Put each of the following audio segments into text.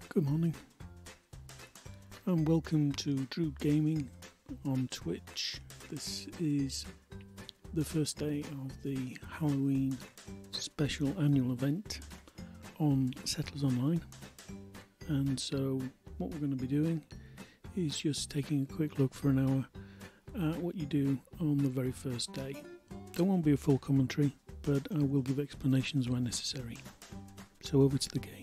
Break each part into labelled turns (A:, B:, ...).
A: Good morning and welcome to Drew Gaming on Twitch. This is the first day of the Halloween special annual event on Settlers Online, and so what we're going to be doing is just taking a quick look for an hour at what you do on the very first day. There won't be a full commentary, but I will give explanations where necessary. So over to the game.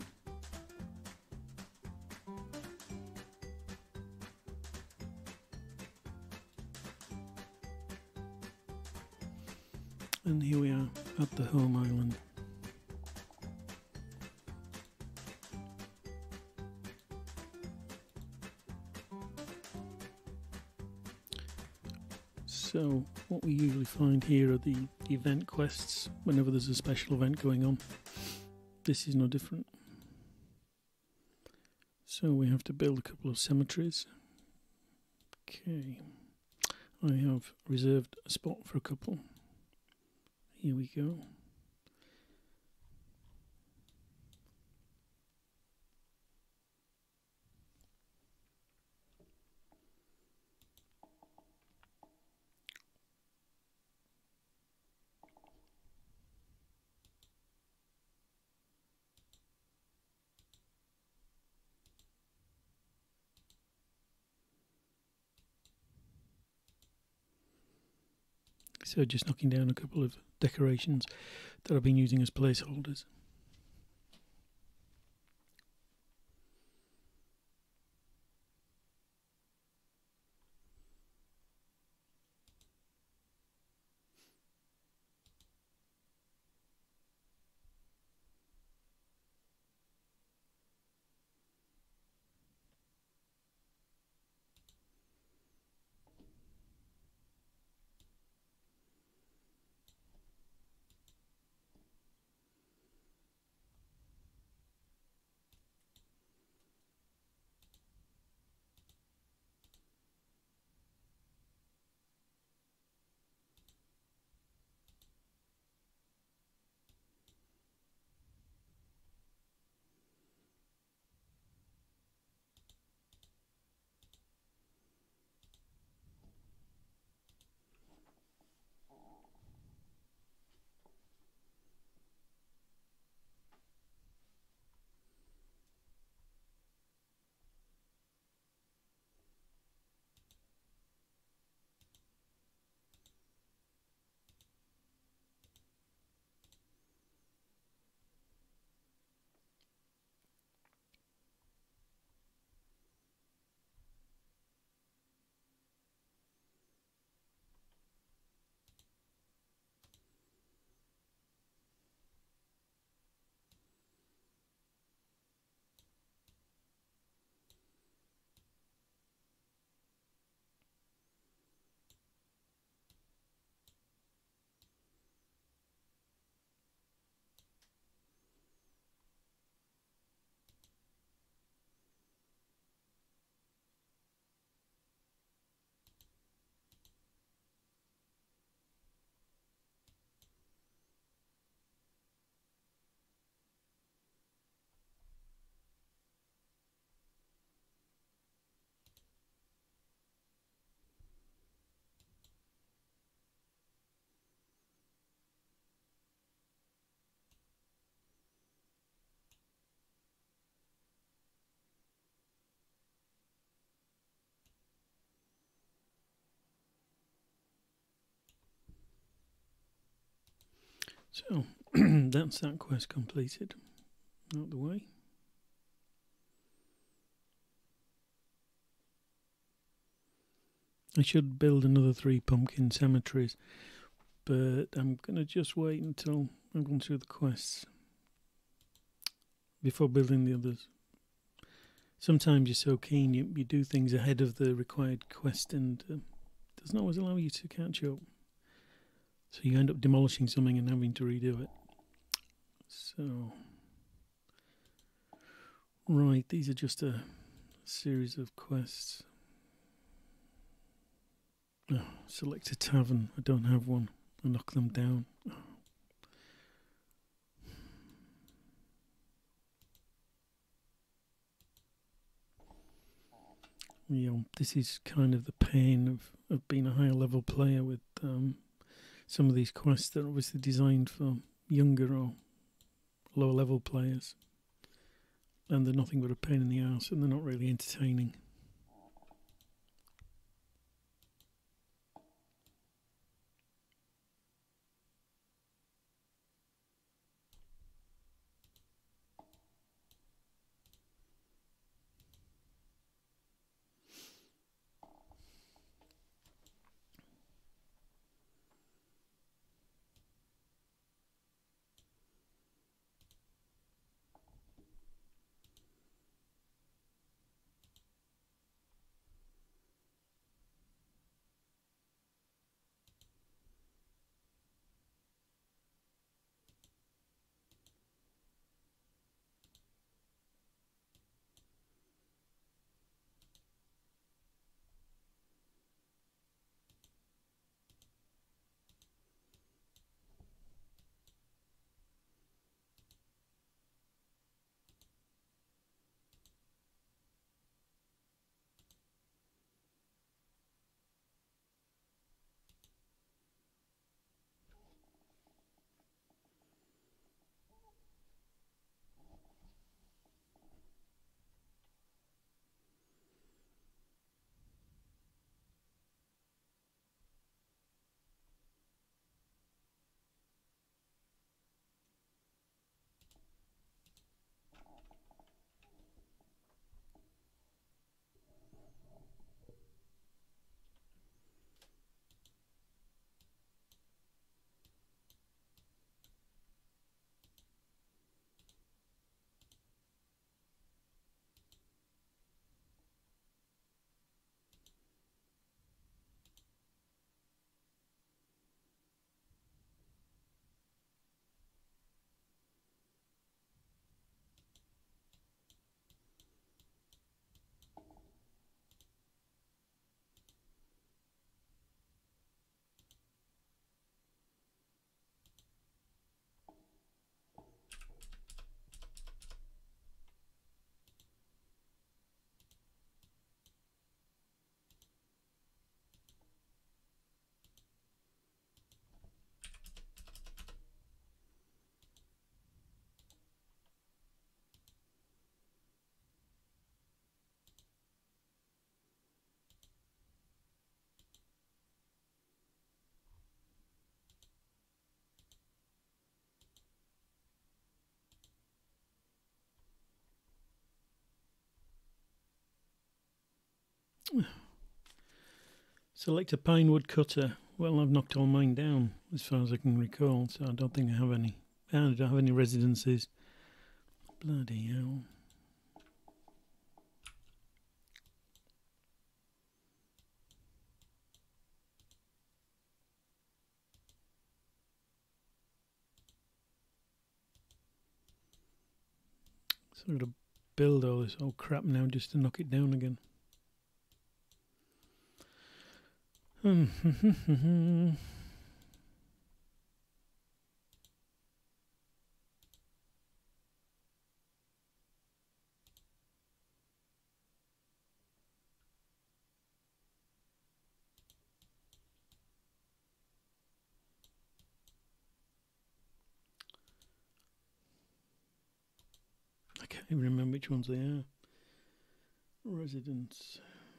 A: And here we are at the home island. So what we usually find here are the event quests whenever there's a special event going on. This is no different. So we have to build a couple of cemeteries. Okay, I have reserved a spot for a couple. Here we go. So just knocking down a couple of decorations that I've been using as placeholders. So that's that quest completed. Out the way. I should build another 3 pumpkin cemeteries, but I'm going to just wait until I've gone through the quests before building the others. Sometimes you're so keen, you do things ahead of the required quest, and it doesn't always allow you to catch up. So you end up demolishing something and having to redo it. So, right, these are just a series of quests. Oh, select a tavern. I don't have one. I knock them down. Oh. this is kind of the pain of being a higher level player with some of these quests that are obviously designed for younger or lower level players, and they're nothing but a pain in the arse, and they're not really entertaining. Select a pine wood cutter. Well, I've knocked all mine down as far as I can recall, so I don't think I have any. I don't have any residences. Bloody hell. So I've got to build all this old crap now just to knock it down again. I can't even remember which ones they are. Residents.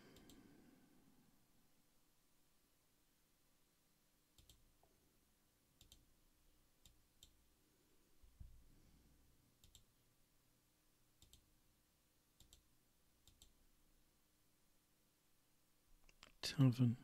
A: Tavern.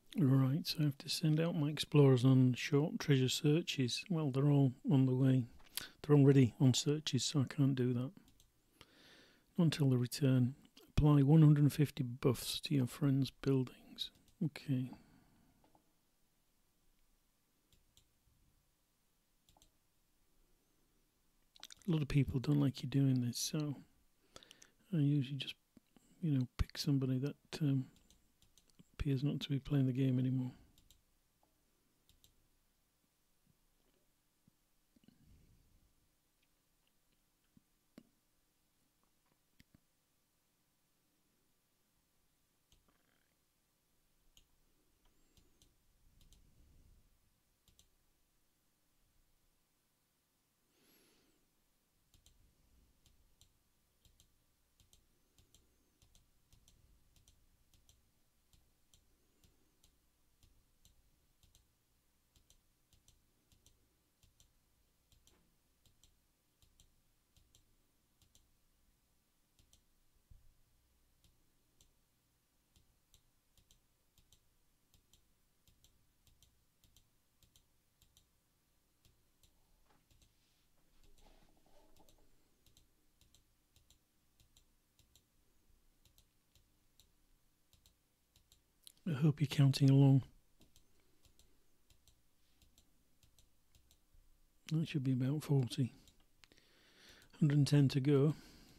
A: Right, so I have to send out my explorers on short treasure searches. Well, they're all on the way. They're already on searches, so I can't do that. Not until they return. Apply 150 buffs to your friend's buildings. Okay. A lot of people don't like you doing this, so I usually just, pick somebody that appears not to be playing the game anymore. I hope you're counting along. That should be about 40. 110 to go.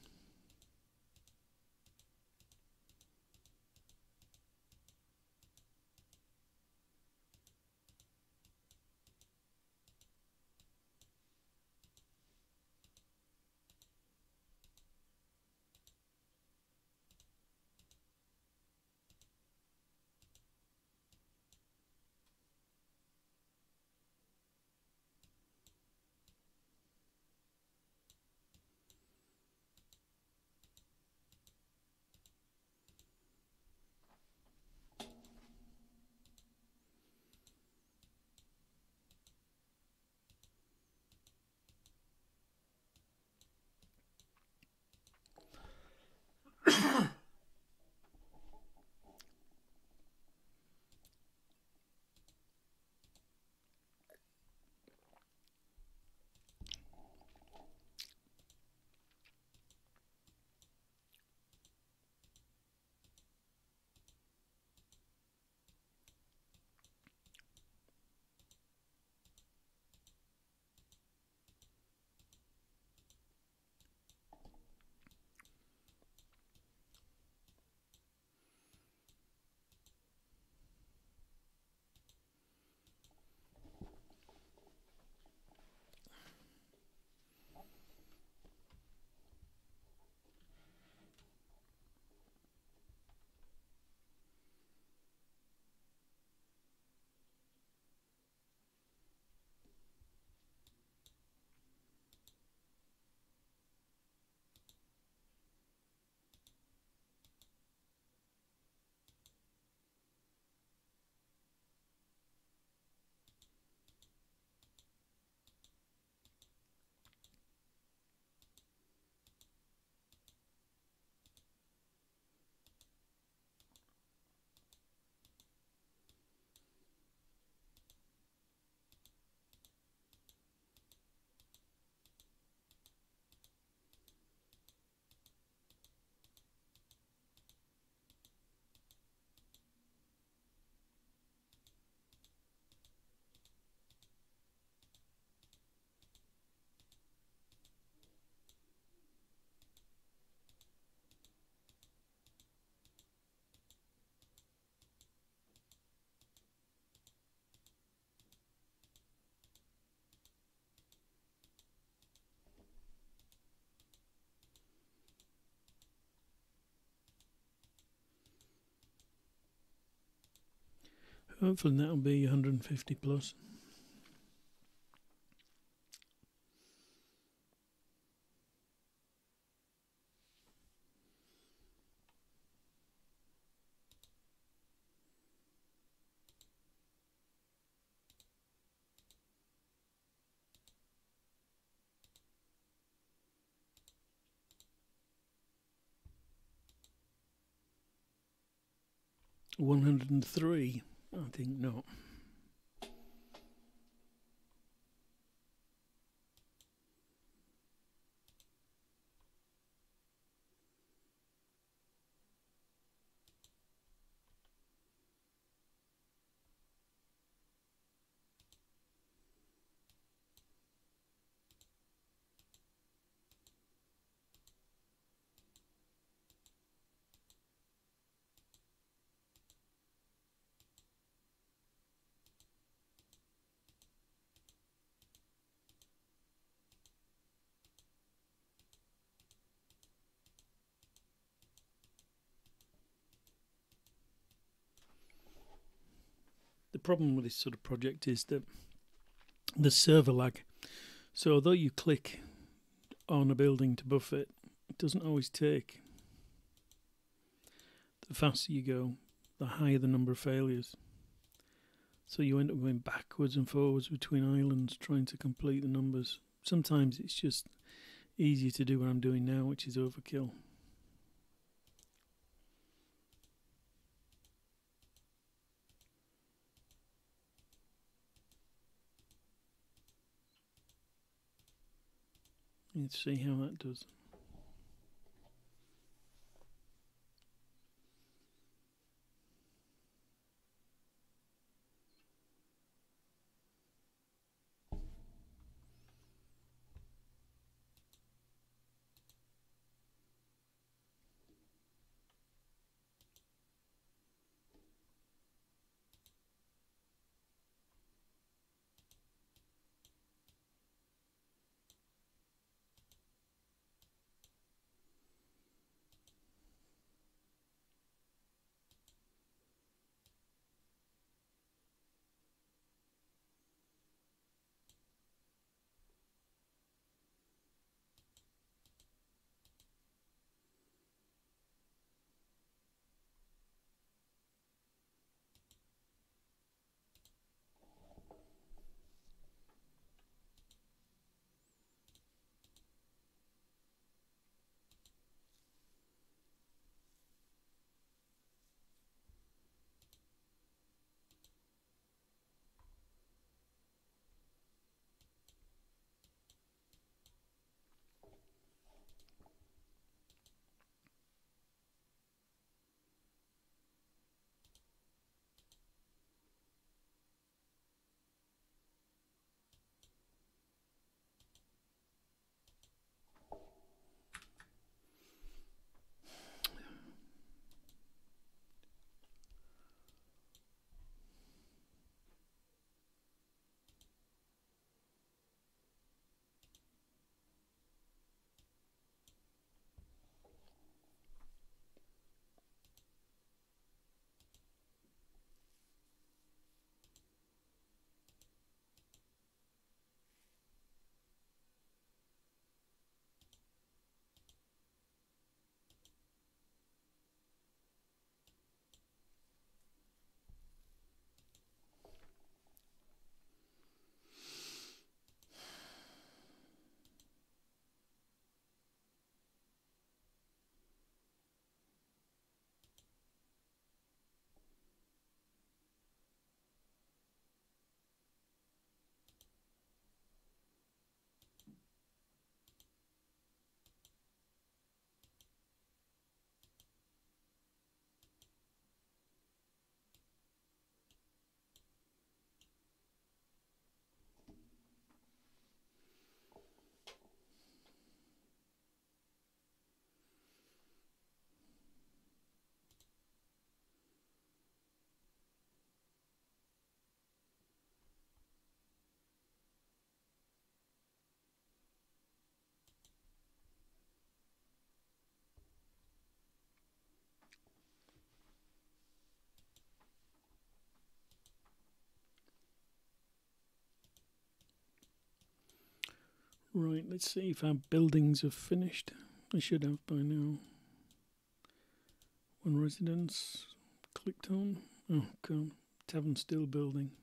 A: Hopefully that'll be 150 plus. $103. I think not. The problem with this sort of project is that the server lag. So although you click on a building to buff it, it doesn't always take. The faster you go, the higher the number of failures. So you end up going backwards and forwards between islands trying to complete the numbers. Sometimes it's just easier to do what I'm doing now, which is overkill. Let's see how that does. Right, let's see if our buildings have finished. I should have by now. One residence clicked on. Oh, God. Tavern still building.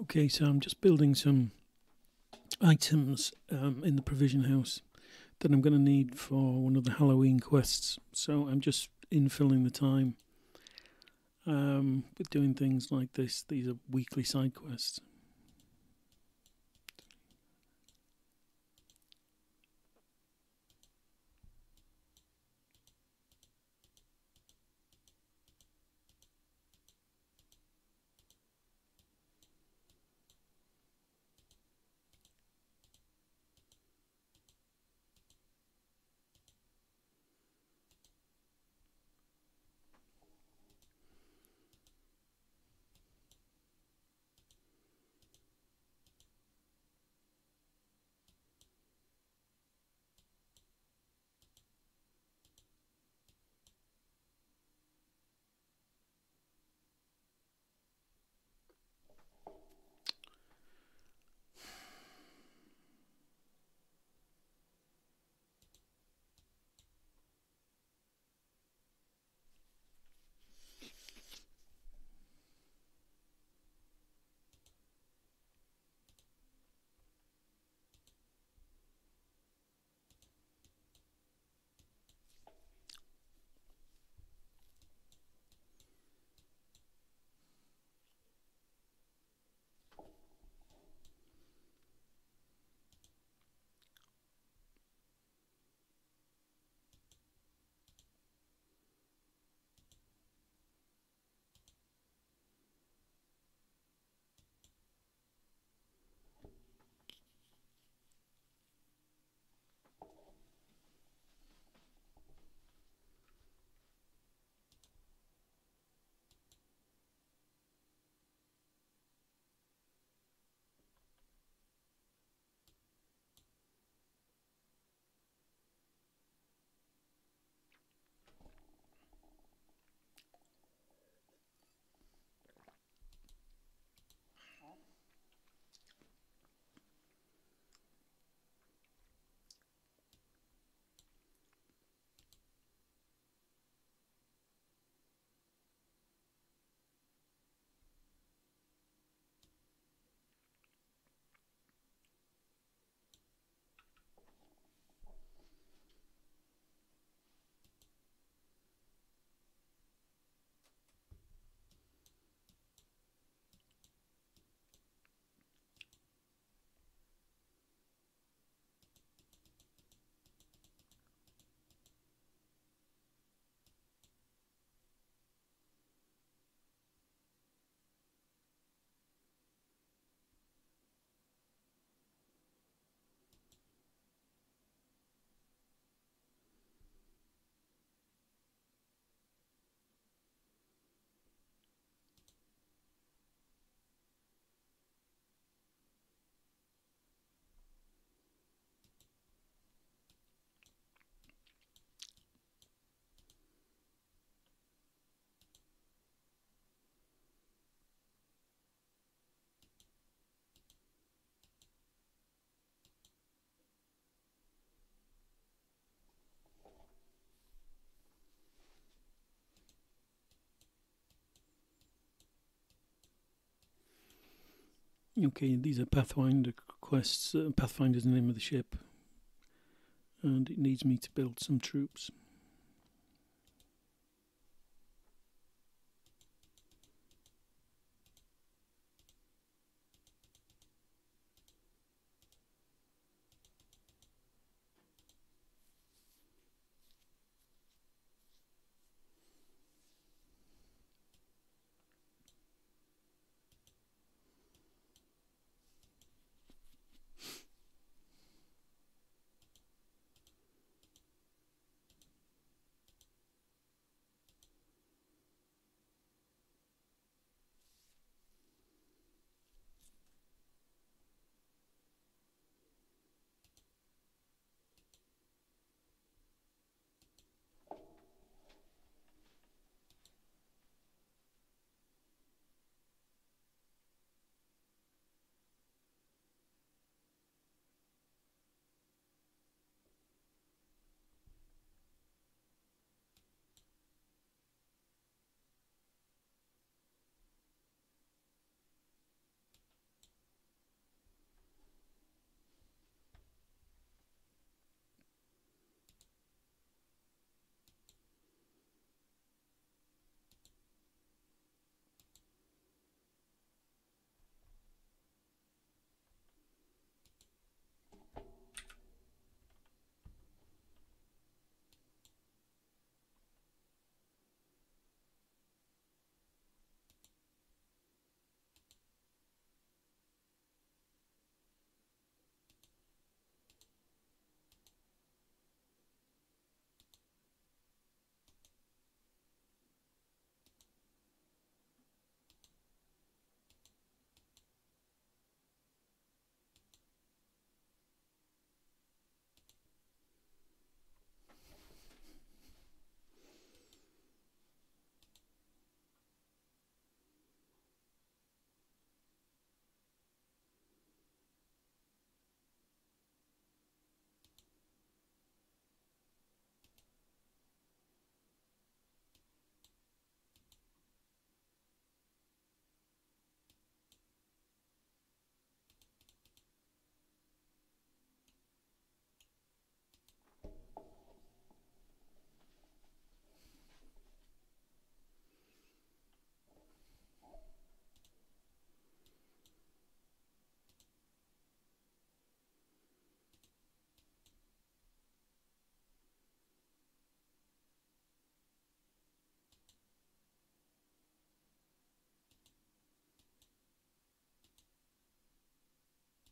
A: Okay, so I'm just building some items in the provision house that I'm going to need for one of the Halloween quests. So I'm just infilling the time with doing things like this. These are weekly side quests. Okay, these are Pathfinder quests. Pathfinder is the name of the ship, and it needs me to build some troops.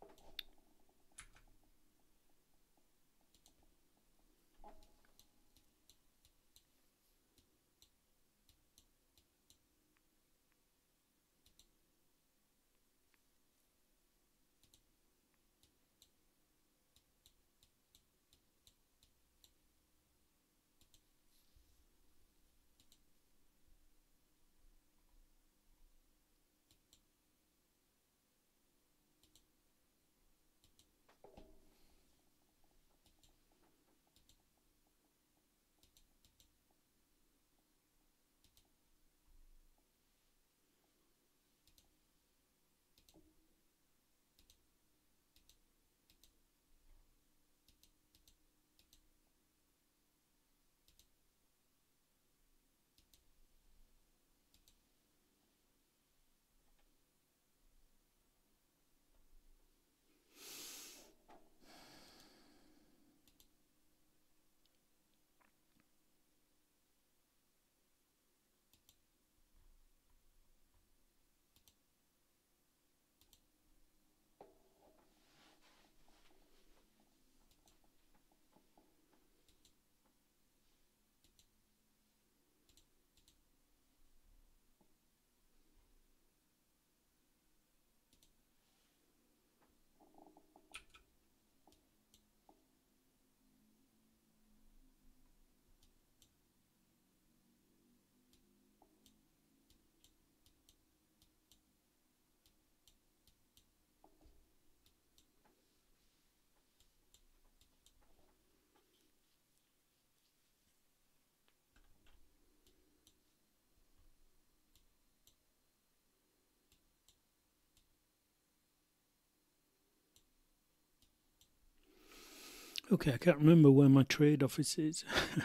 A: Okay, I can't remember where my trade office is.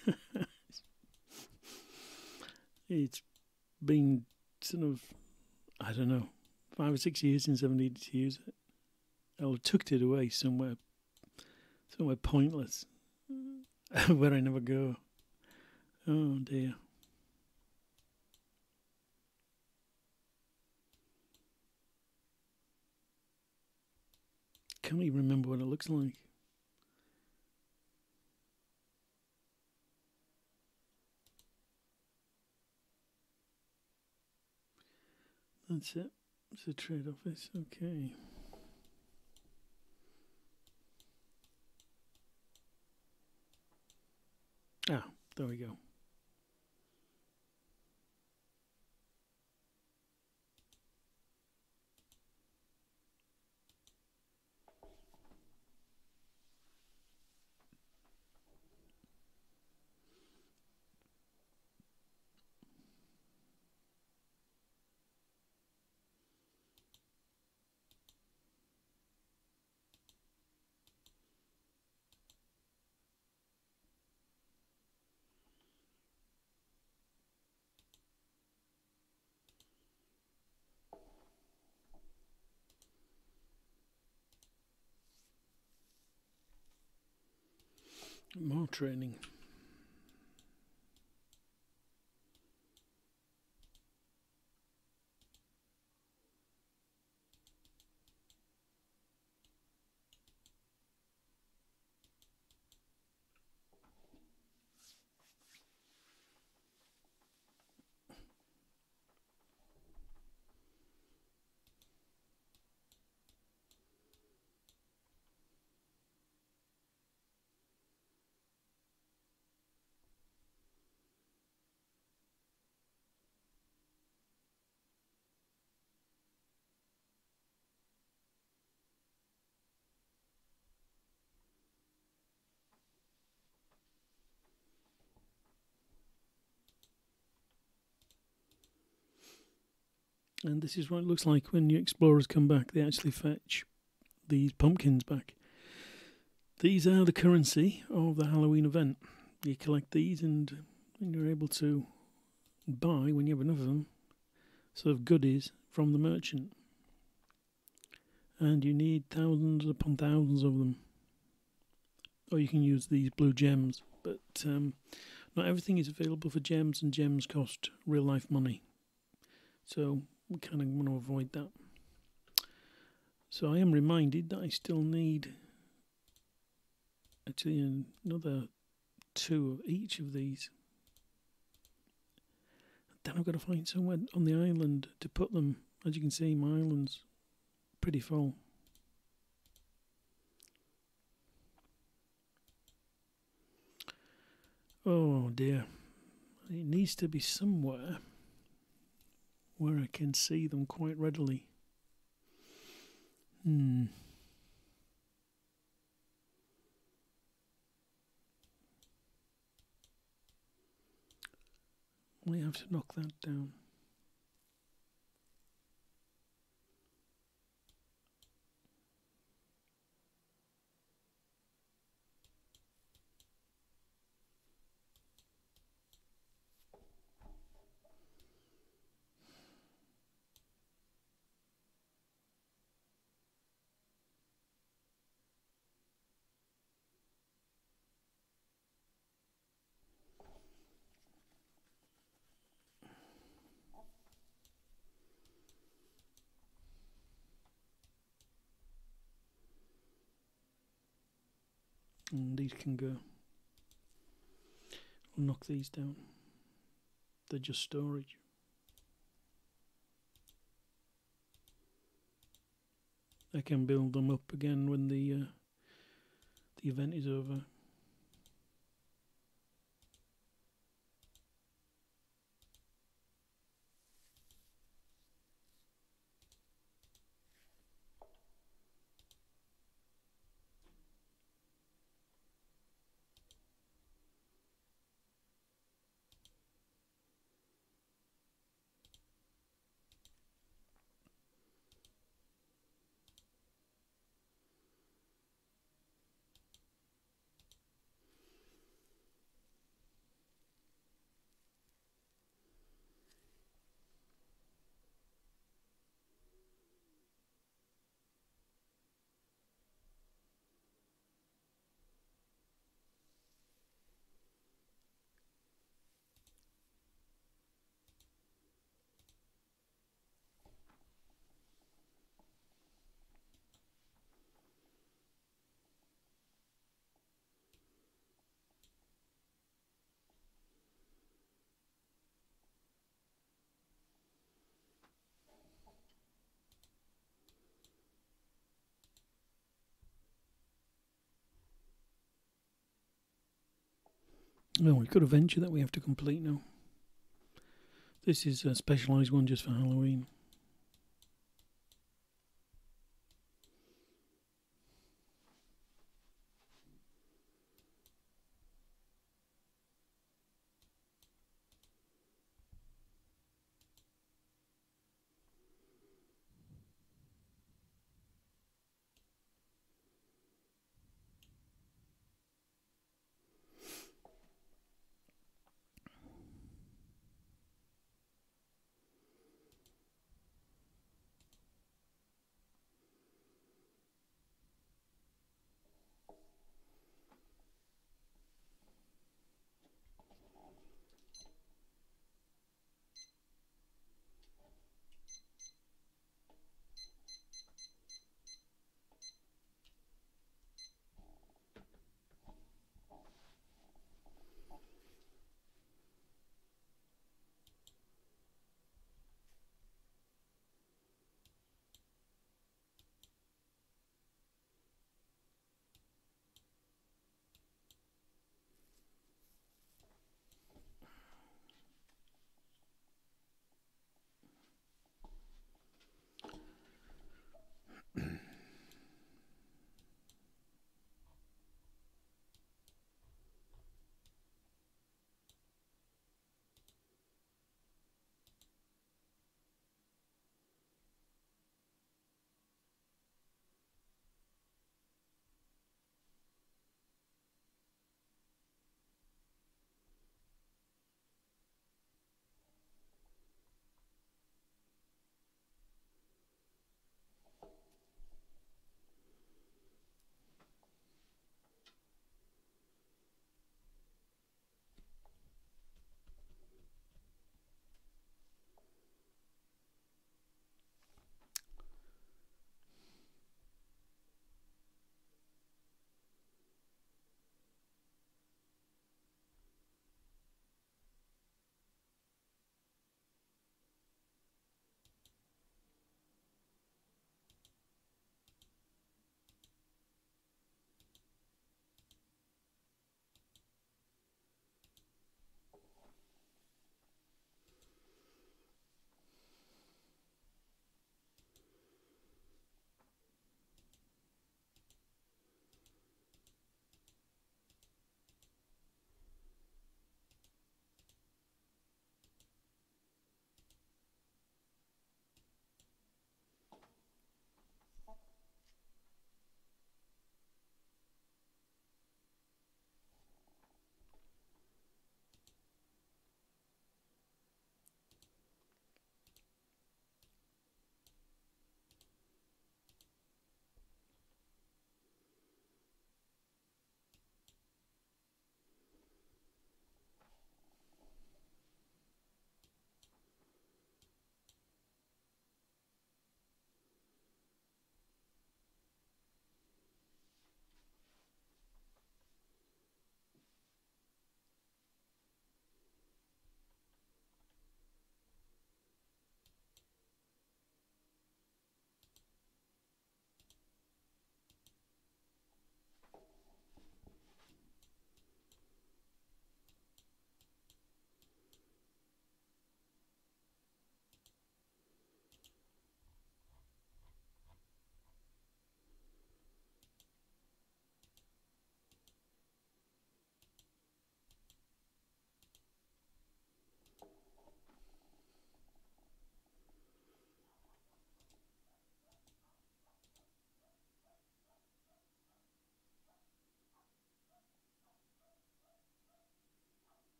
A: It's been sort of, I don't know, 5 or 6 years since I've needed to use it. I tucked it away somewhere pointless, where I never go. Oh dear. Can't even remember what it looks like. That's it. It's a trade office. Okay. Ah, there we go. More training. And this is what it looks like when your explorers come back. They actually fetch these pumpkins back. These are the currency of the Halloween event. You collect these and you're able to buy, when you have enough of them, sort of goodies from the merchant. And you need thousands upon thousands of them. Or you can use these blue gems. But not everything is available for gems, and gems cost real life money. So we kind of want to avoid that. So I am reminded that I still need actually another 2 of each of these. Then I've got to find somewhere on the island to put them. As you can see, my island's pretty full. Oh dear. It needs to be somewhere where I can see them quite readily. Might have to knock that down. And these can go. I'll knock these down. They're just storage. I can build them up again when the event is over. Oh, we've got a venture that we have to complete now. This is a specialised one just for Halloween.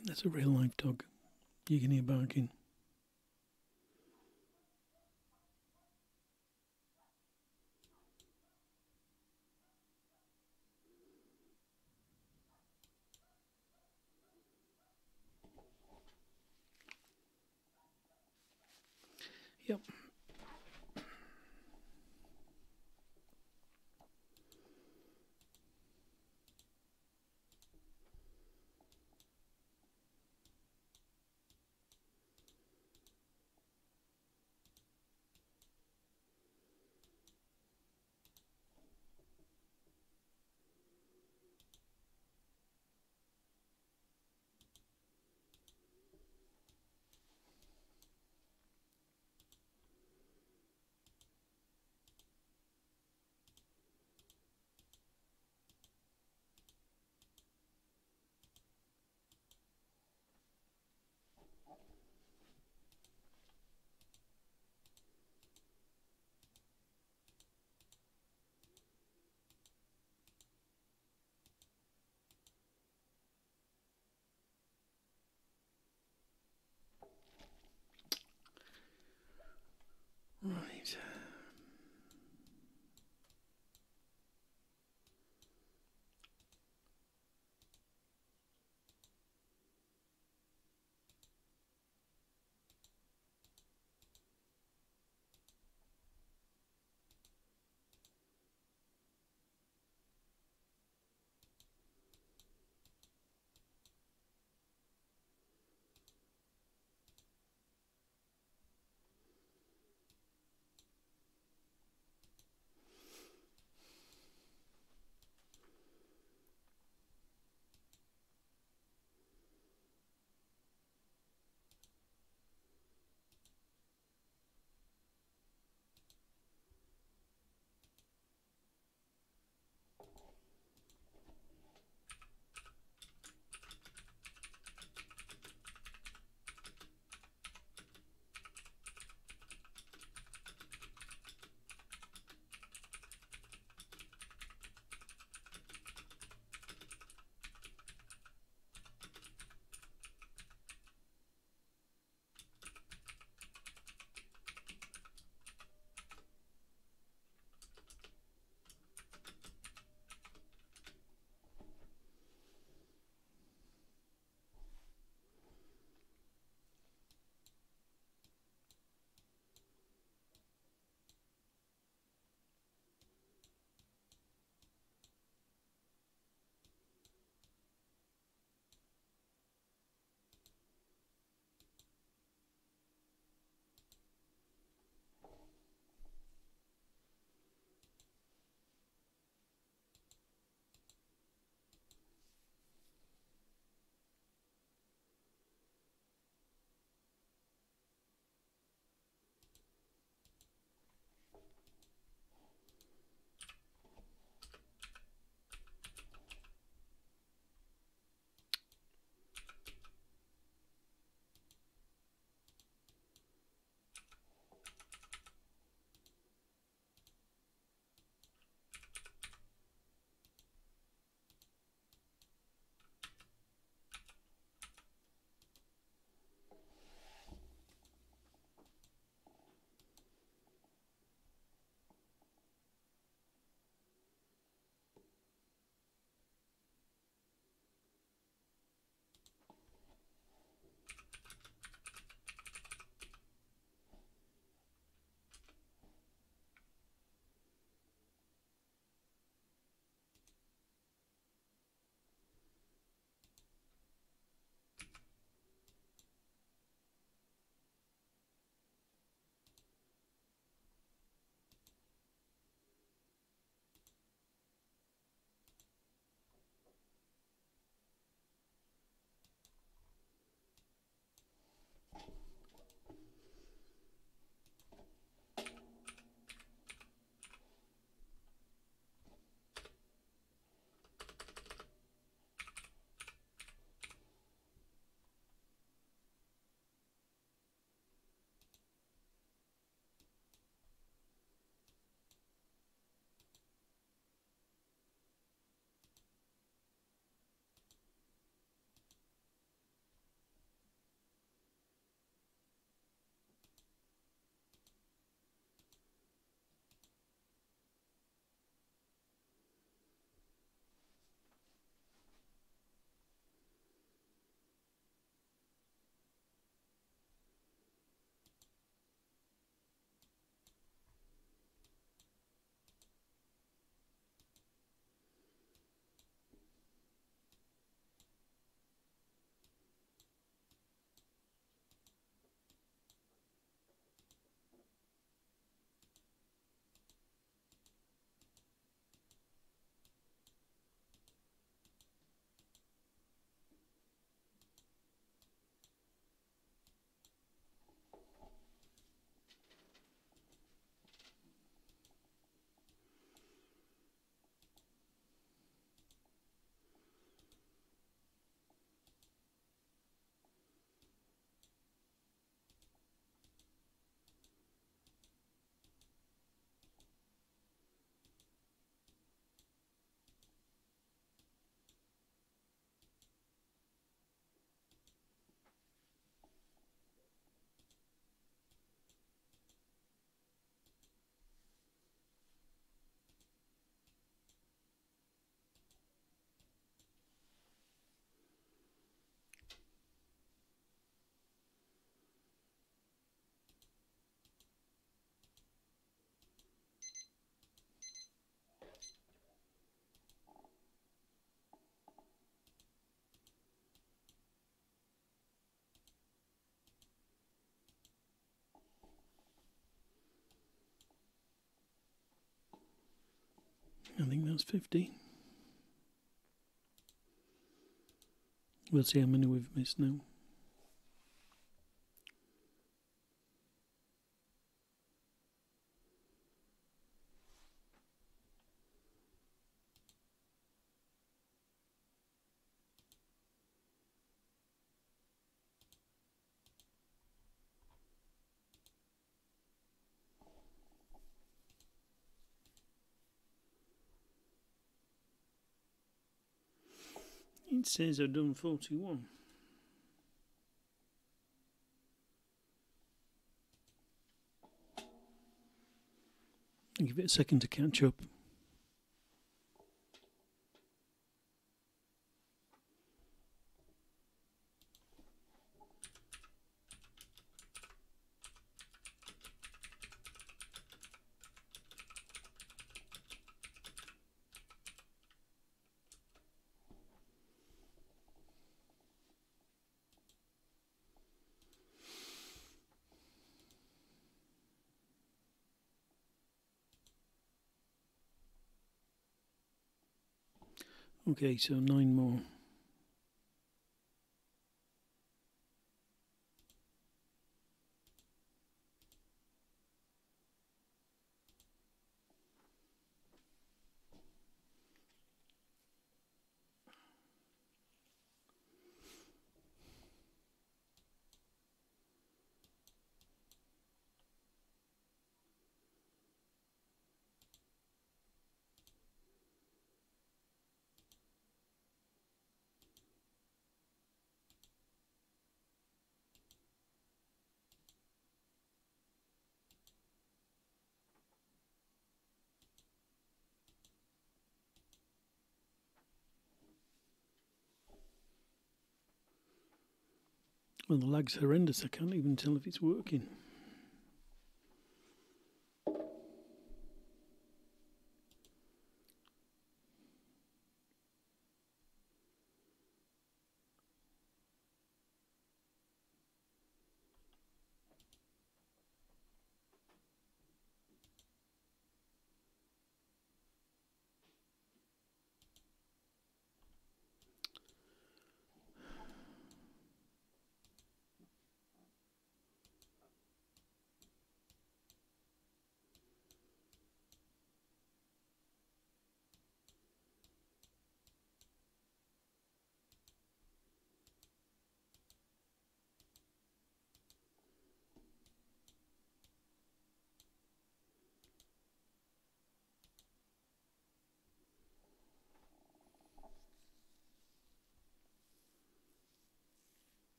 A: think that's a real live dog. You can hear barking. Yep. I think that's 50. We'll see how many we've missed now. It says I've done 41. I'll give it a second to catch up. Okay, so 9 more. Well, the lag's horrendous. I can't even tell if it's working.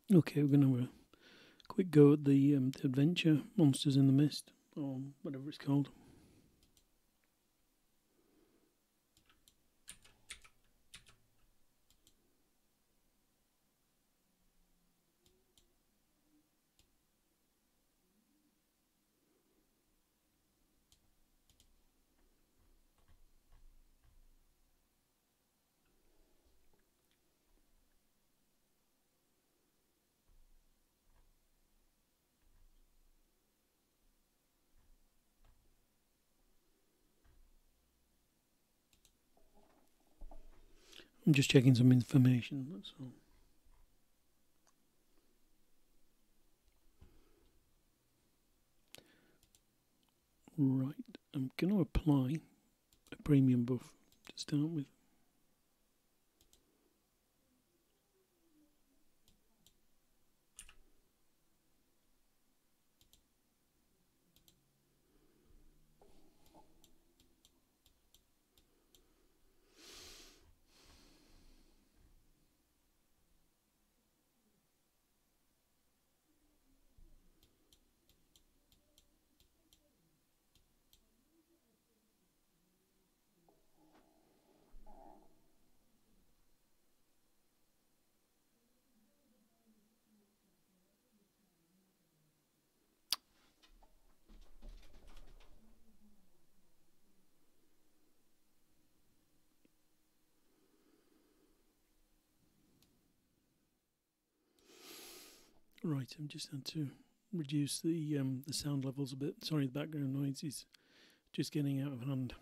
A: Okay, we're going to have a quick go at the adventure Monsters in the Mist, or whatever it's called. I'm just checking some information, that's all. Right, I'm going to apply a premium buff to start with. Right, I'm just had to reduce the sound levels a bit. Sorry, the background noise is just getting out of hand.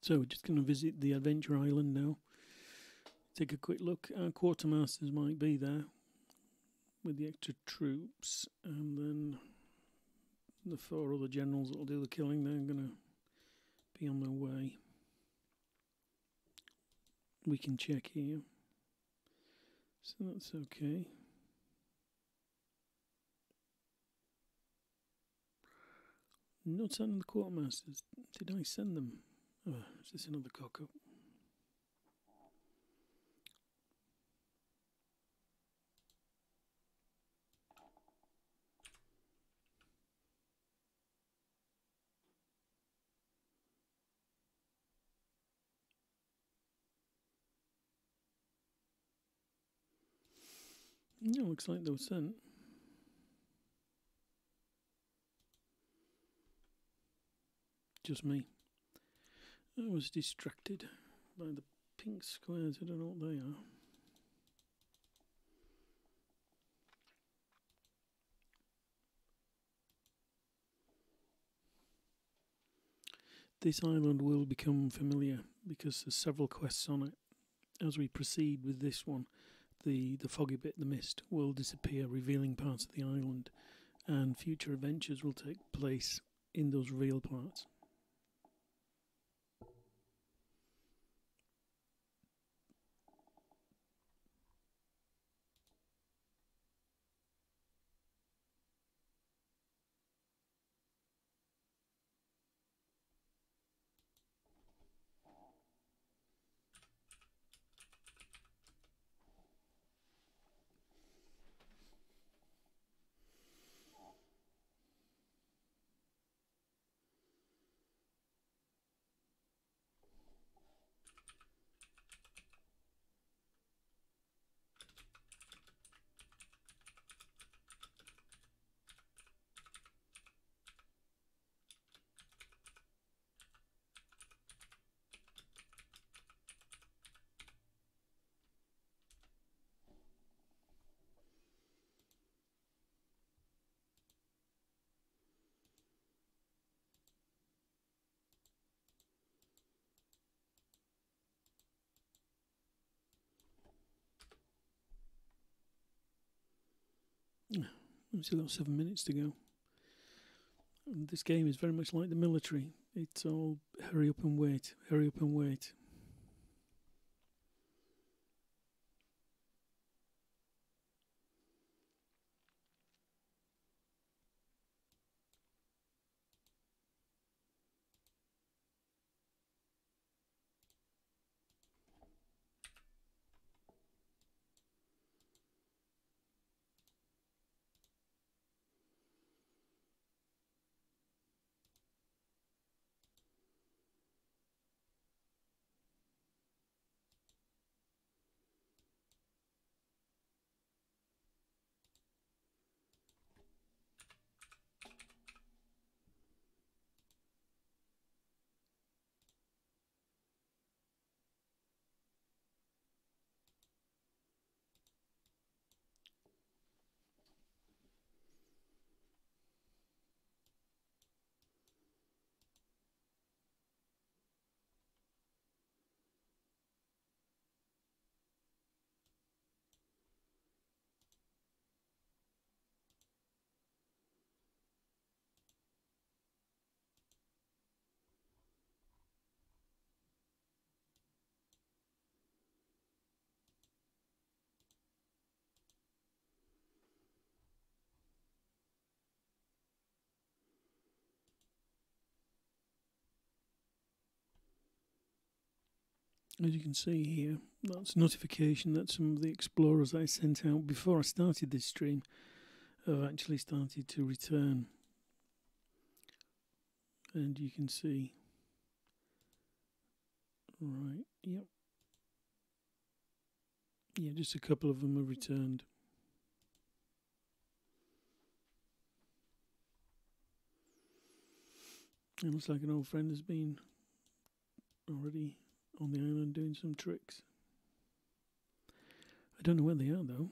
A: So we're just going to visit the Adventure Island now. Take a quick look. Our quartermasters might be there with the extra troops, and then the 4 other generals that will do the killing, they're going to be on their way. We can check here. So that's okay. Not sending the quartermasters. Did I send them? Oh, is this another cock-up? No, looks like they were sent. Just me. I was distracted by the pink squares. I don't know what they are. This island will become familiar because there's several quests on it. As we proceed with this one, the foggy bit, the mist, will disappear, revealing parts of the island, and future adventures will take place in those revealed parts. We've still got 7 minutes to go. And this game is very much like the military. It's all hurry up and wait, hurry up and wait. As you can see here, that's notification that some of the explorers I sent out before I started this stream have actually started to return. And you can see, right, yep. Yeah, just a couple of them have returned. It looks like an old friend has been already on the island doing some tricks. I don't know where they are though.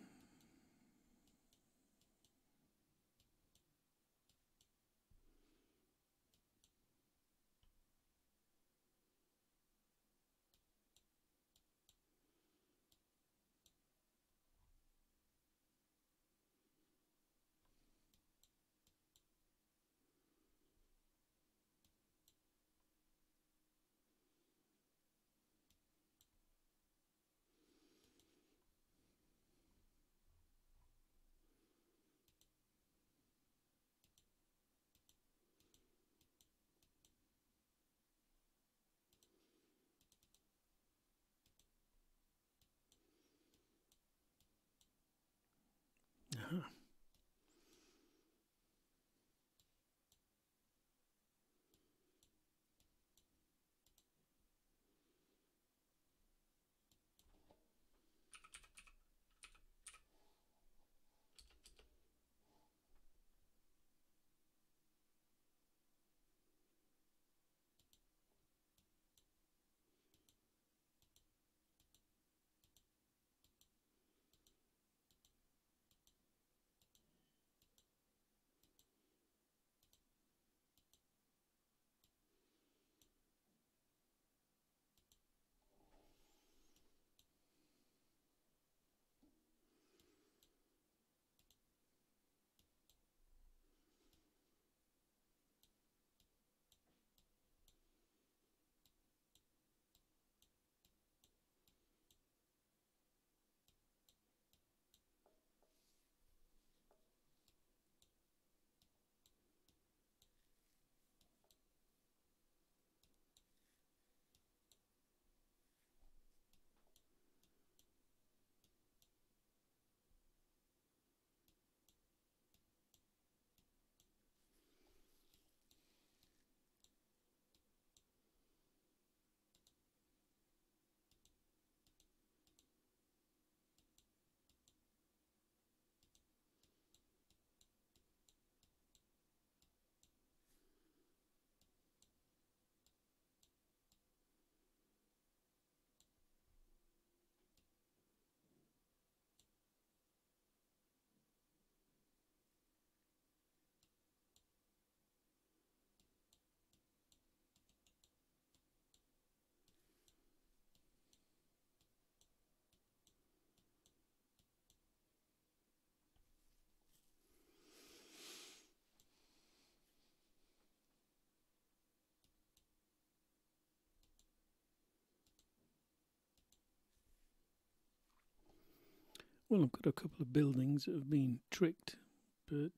A: Well, I've got a couple of buildings that have been tricked, but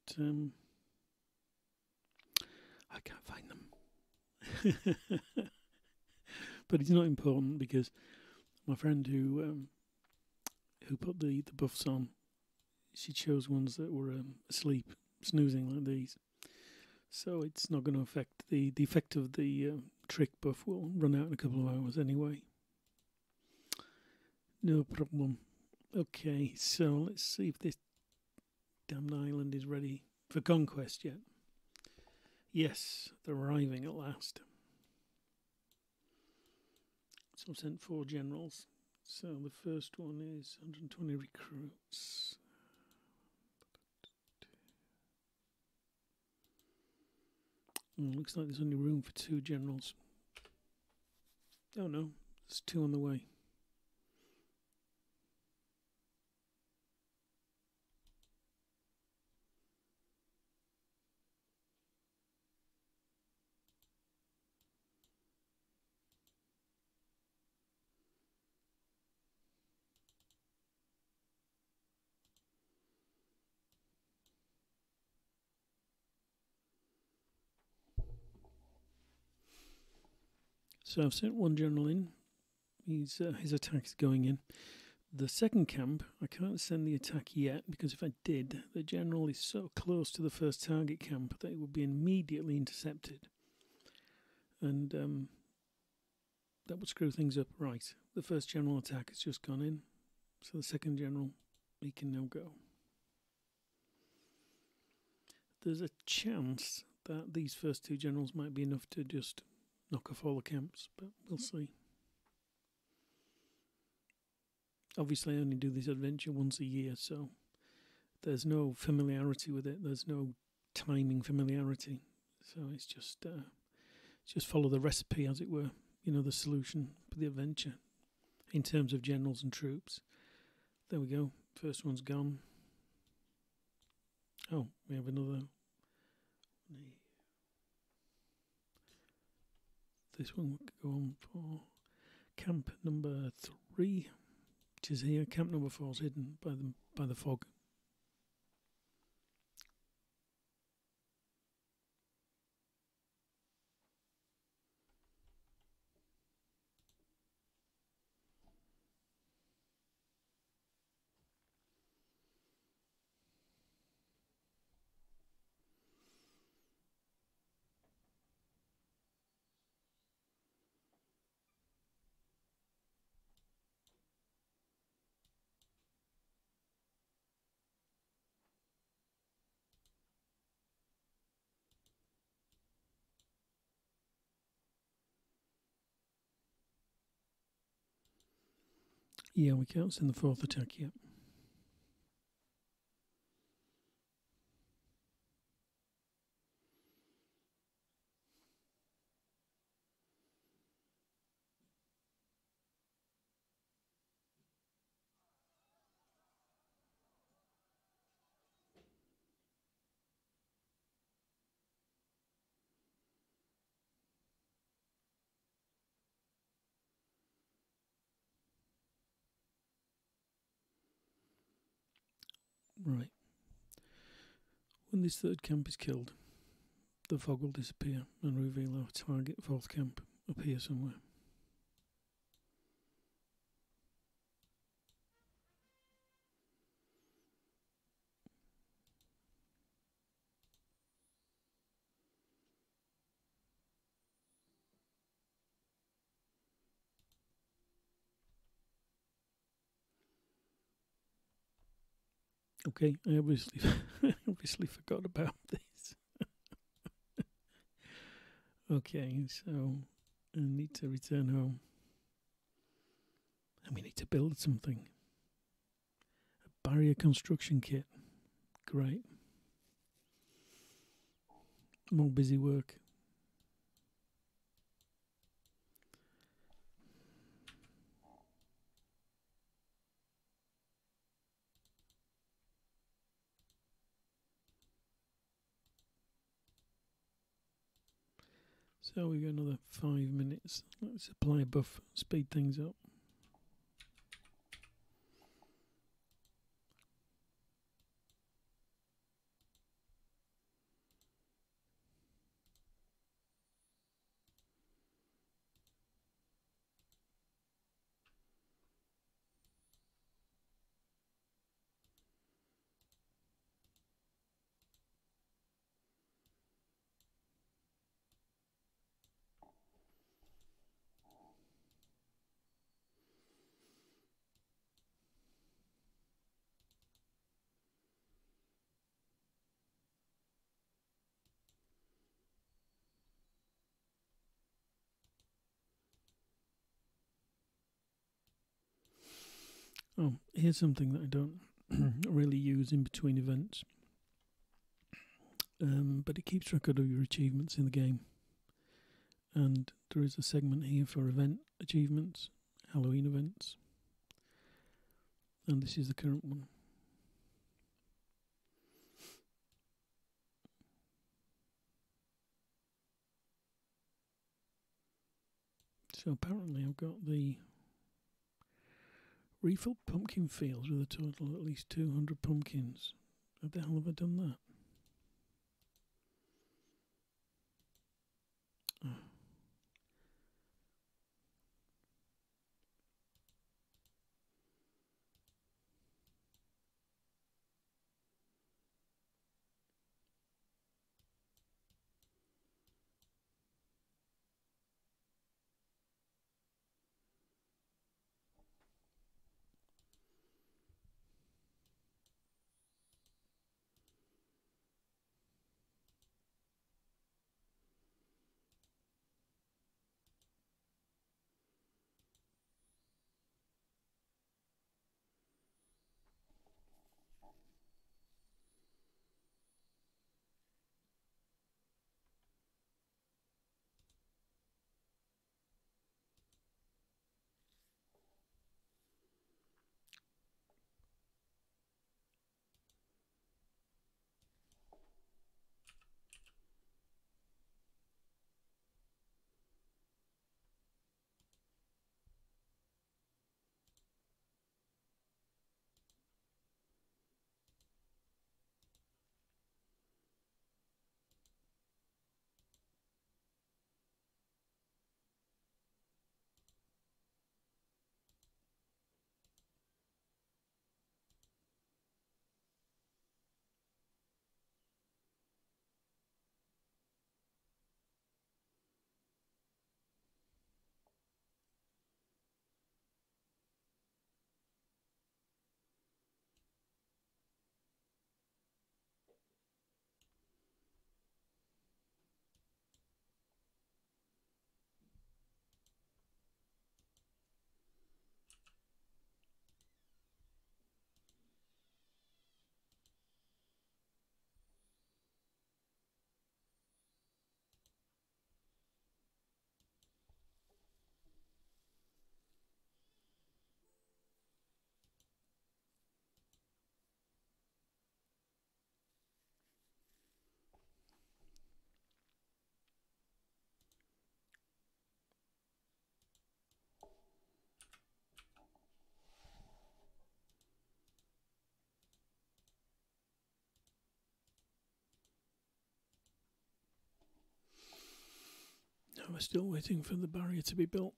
A: I can't find them. But it's not important because my friend who put the buffs on, she chose ones that were asleep, snoozing like these. So it's not going to affect the effect of the trick buff will run out in a couple of hours anyway. No problem. Okay, so let's see if this damned island is ready for conquest yet. Yes, they're arriving at last. So I've sent 4 generals. So the first one is 120 recruits. Looks like there's only room for 2 generals. Oh no, there's 2 on the way. So I've sent 1 general in. His attack is going in. The second camp, I can't send the attack yet because if I did, the general is so close to the first target camp that it would be immediately intercepted. And that would screw things up. Right, the first general attack has just gone in. So the second general, he can now go. There's a chance that these first 2 generals might be enough to just knock off all the camps, but we'll see. Obviously, I only do this adventure once a year, so there's no familiarity with it. There's no timing familiarity. So it's just follow the recipe, as it were. You know, the solution for the adventure in terms of generals and troops. There we go. First one's gone. Oh, we have another. This one would go on for camp number 3, which is here. Camp number 4 is hidden by the fog. Yeah, we can't send the 4th attack yet. Right. When this 3rd camp is killed, the fog will disappear and reveal our target 4th camp up here somewhere. Okay, I obviously forgot about this. Okay, so I need to return home. And we need to build something. A barrier construction kit. Great. More busy work. So we've got another 5 minutes. Let's apply a buff, speed things up. Oh, here's something that I don't really use in between events, but it keeps record of your achievements in the game. And there is a segment here for event achievements, Halloween events, and this is the current one. So apparently I've got the refill pumpkin fields with a total of at least 200 pumpkins. How the hell have I done that? Oh. Now we're still waiting for the barrier to be built.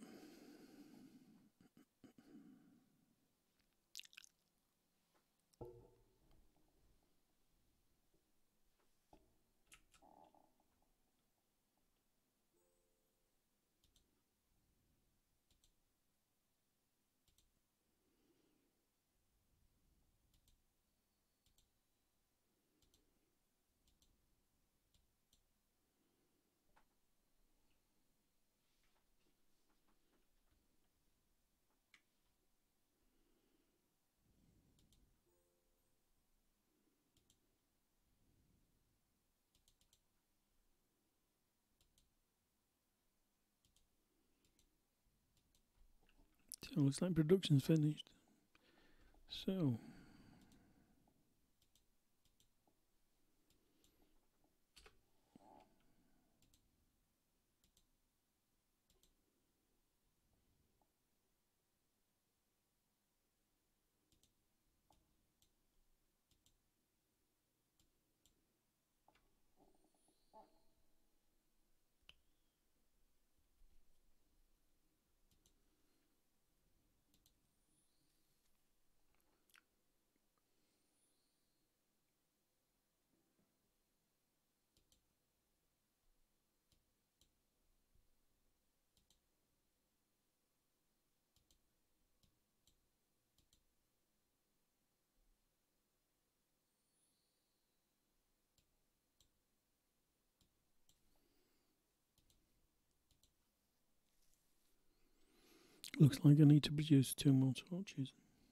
A: So it looks like production's finished. So looks like I need to produce 2 more torches.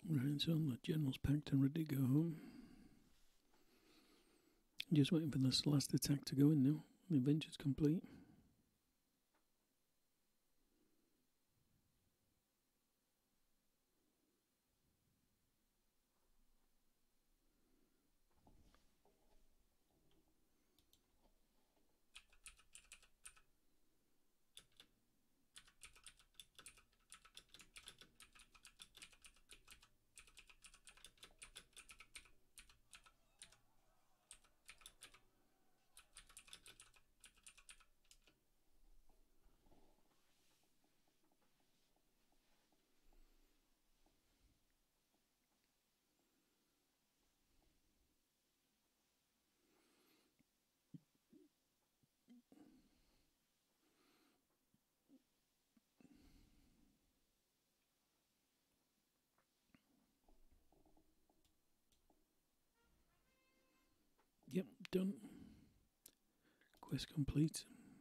A: Right, so the general's packed and ready to go home. Just waiting for this last attack to go in now. The adventure's complete. Yep, done. Quest complete.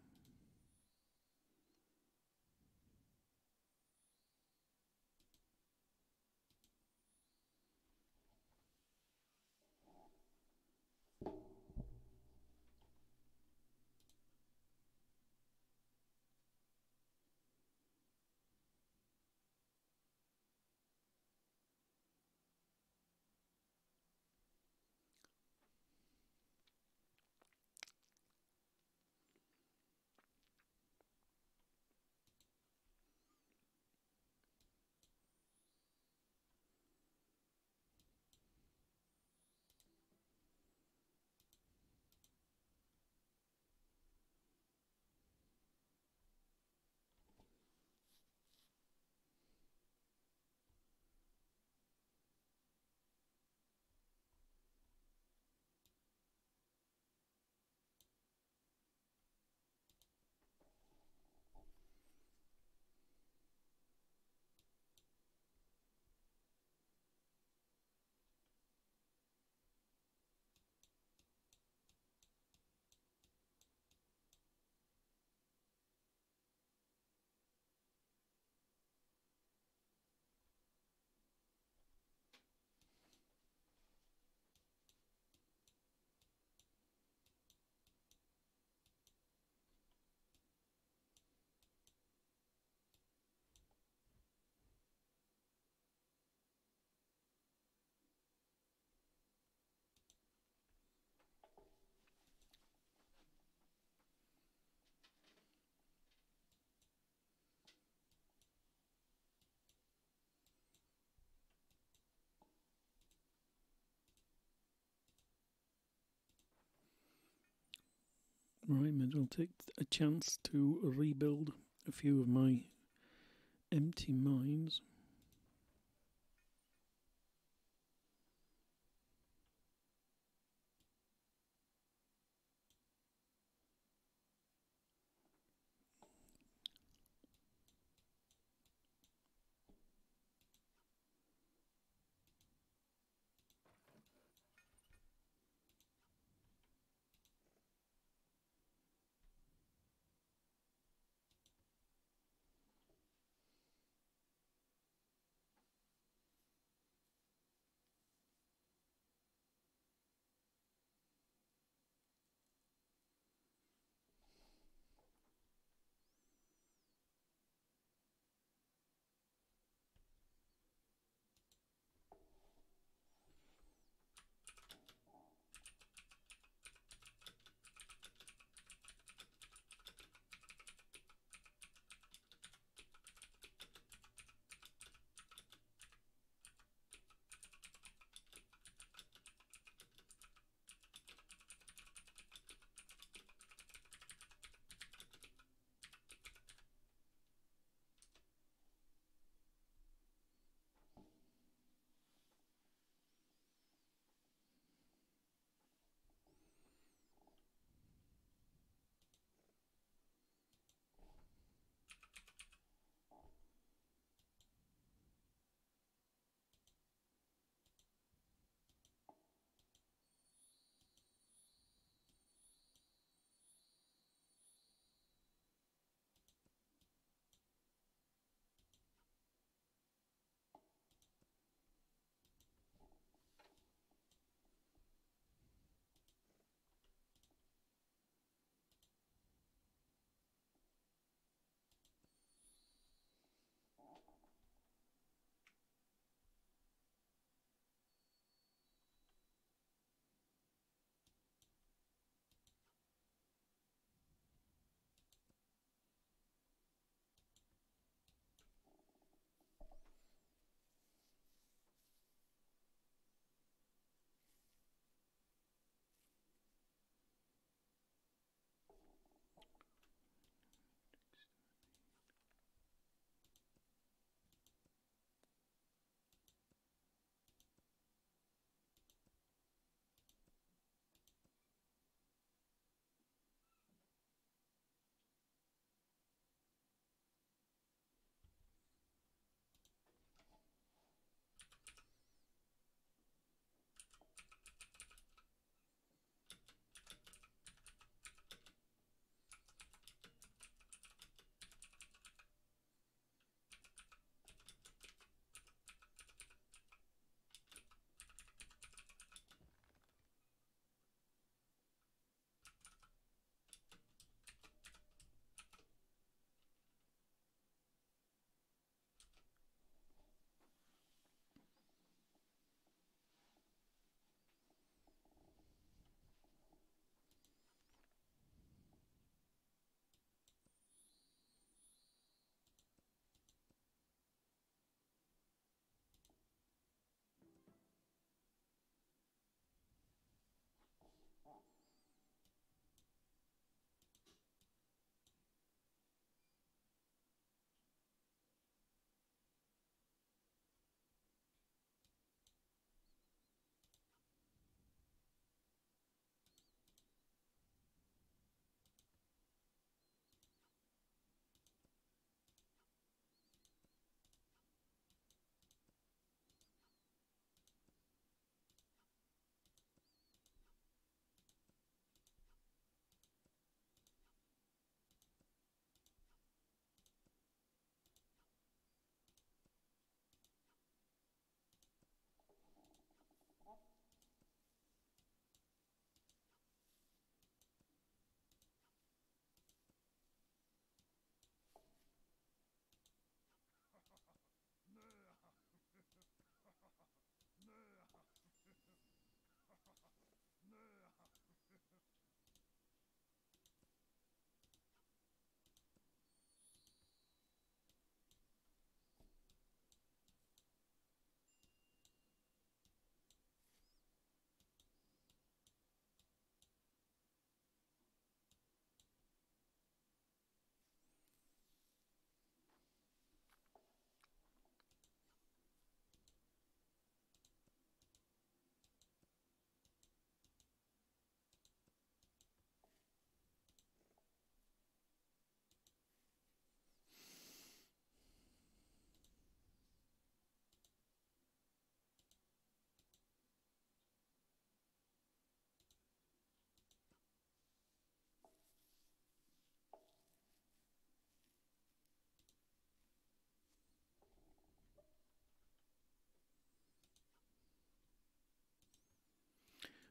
A: Right, may as well take a chance to rebuild a few of my empty mines.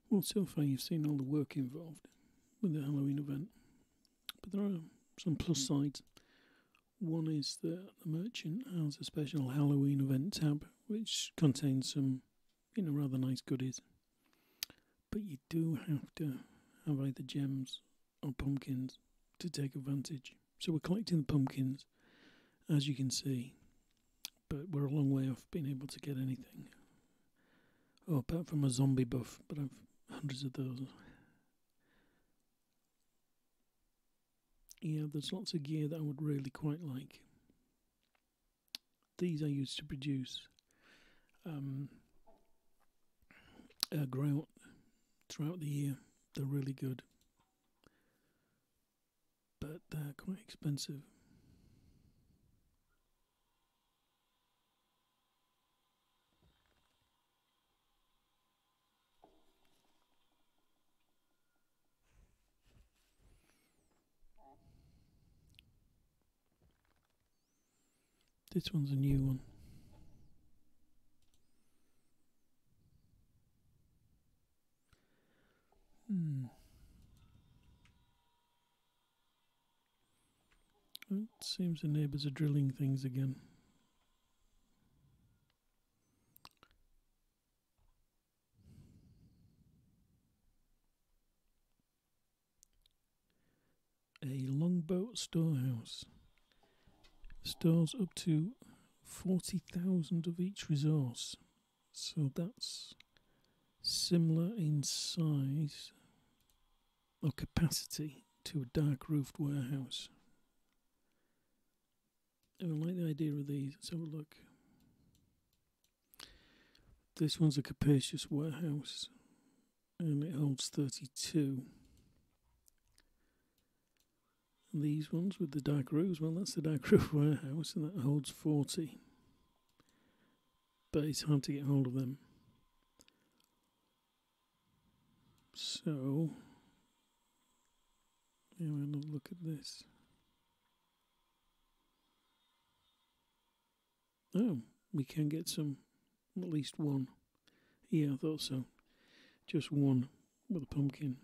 A: Well, so far you've seen all the work involved with the Halloween event, but there are some plus sides. One is that the merchant has a special Halloween event tab, which contains some, rather nice goodies. But you do have to have either gems or pumpkins to take advantage. So we're collecting the pumpkins, as you can see, but we're a long way off being able to get anything. Oh, apart from a zombie buff, but I've hundreds of those. Yeah, there's lots of gear that I would really quite like. These I use to produce grout throughout the year. They're really good, but they're quite expensive. This one's a new one. It seems the neighbours are drilling things again. A longboat storehouse. Stores up to 40,000 of each resource. So that's similar in size or capacity to a dark roofed warehouse. I like the idea of these. Let's have a look. This one's a capacious warehouse and it holds 32. And these ones with the dark roofs, well, that's the dark roof warehouse and that holds 40. But it's hard to get hold of them. So, yeah, we'll have a look at this. Oh, we can get some, at least one. Yeah, I thought so. Just one with a pumpkin.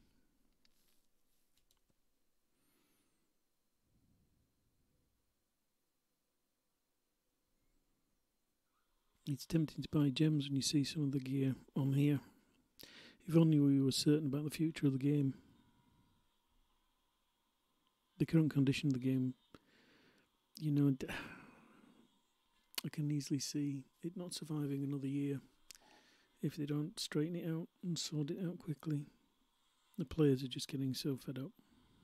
A: It's tempting to buy gems when you see some of the gear on here. If only we were certain about the future of the game. The current condition of the game, I can easily see it not surviving another year if they don't straighten it out and sort it out quickly. The players are just getting so fed up.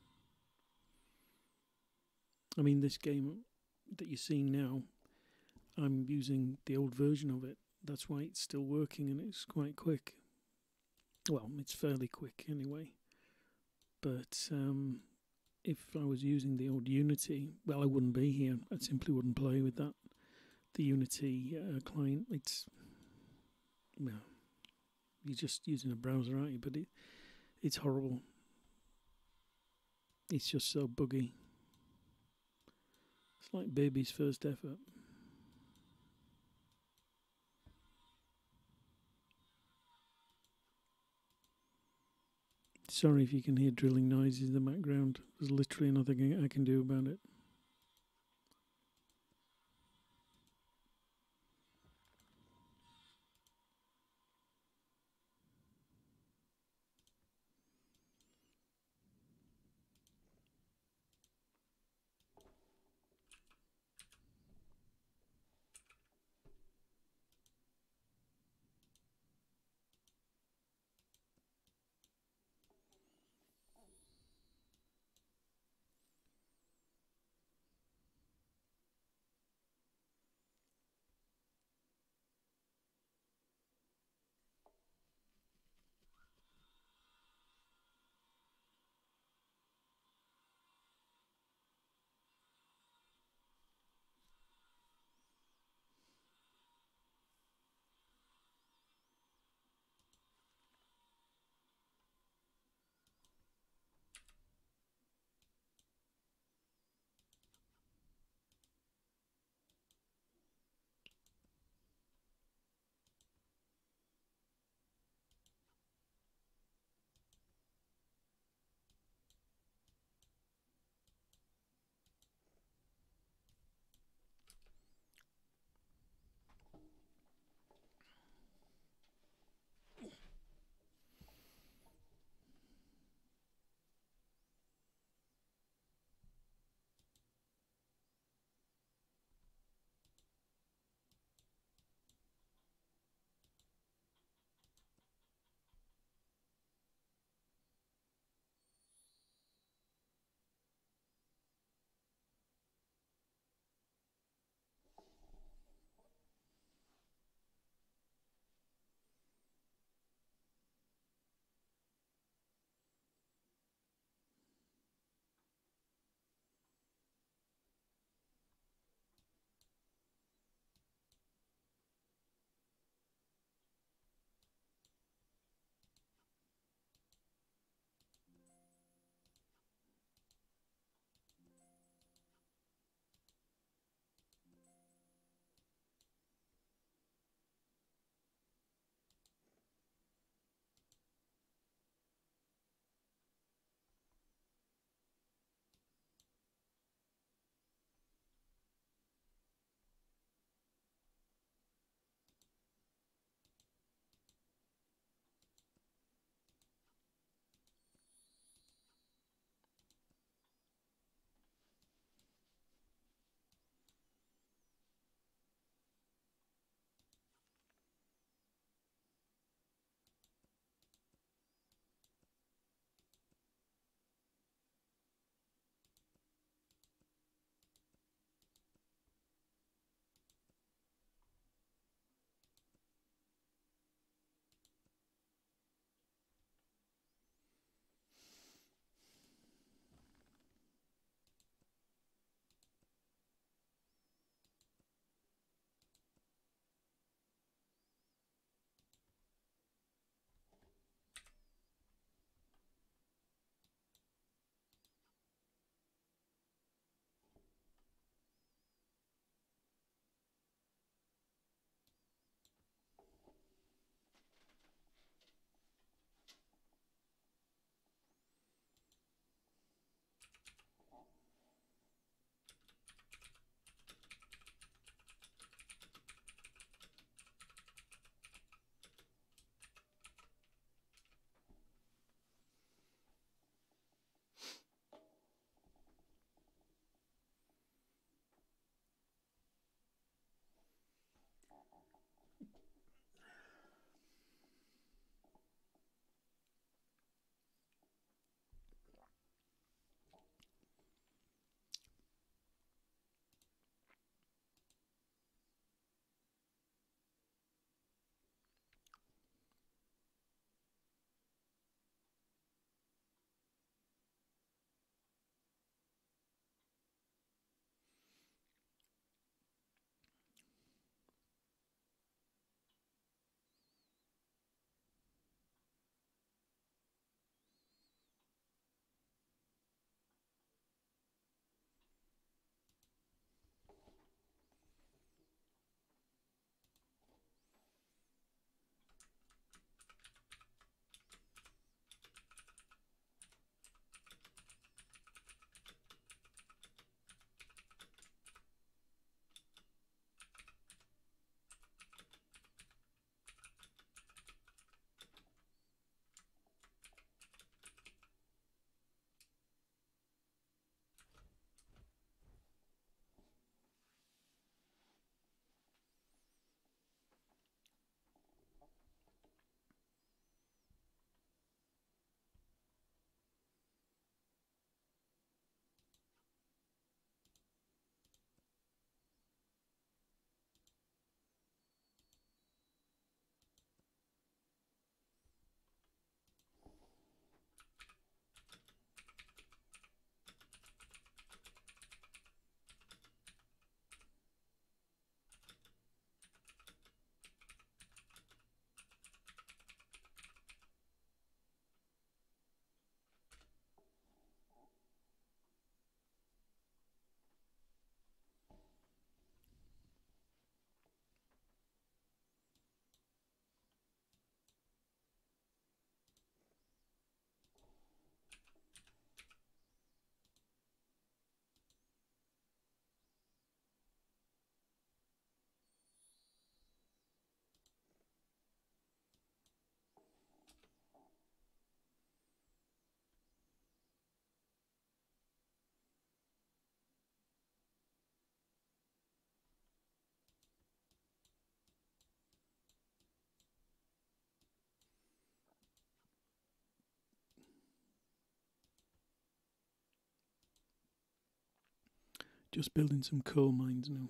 A: I mean, this game that you're seeing now, I'm using the old version of it. That's why it's still working and it's quite quick. Well, it's fairly quick anyway. But if I was using the old Unity, well, I wouldn't be here. I simply wouldn't play with that. The Unity client, well, you're just using a browser, aren't you? But it's horrible. It's just so buggy. It's like baby's first effort. Sorry if you can hear drilling noises in the background. There's literally nothing I can do about it. just building some coal mines now.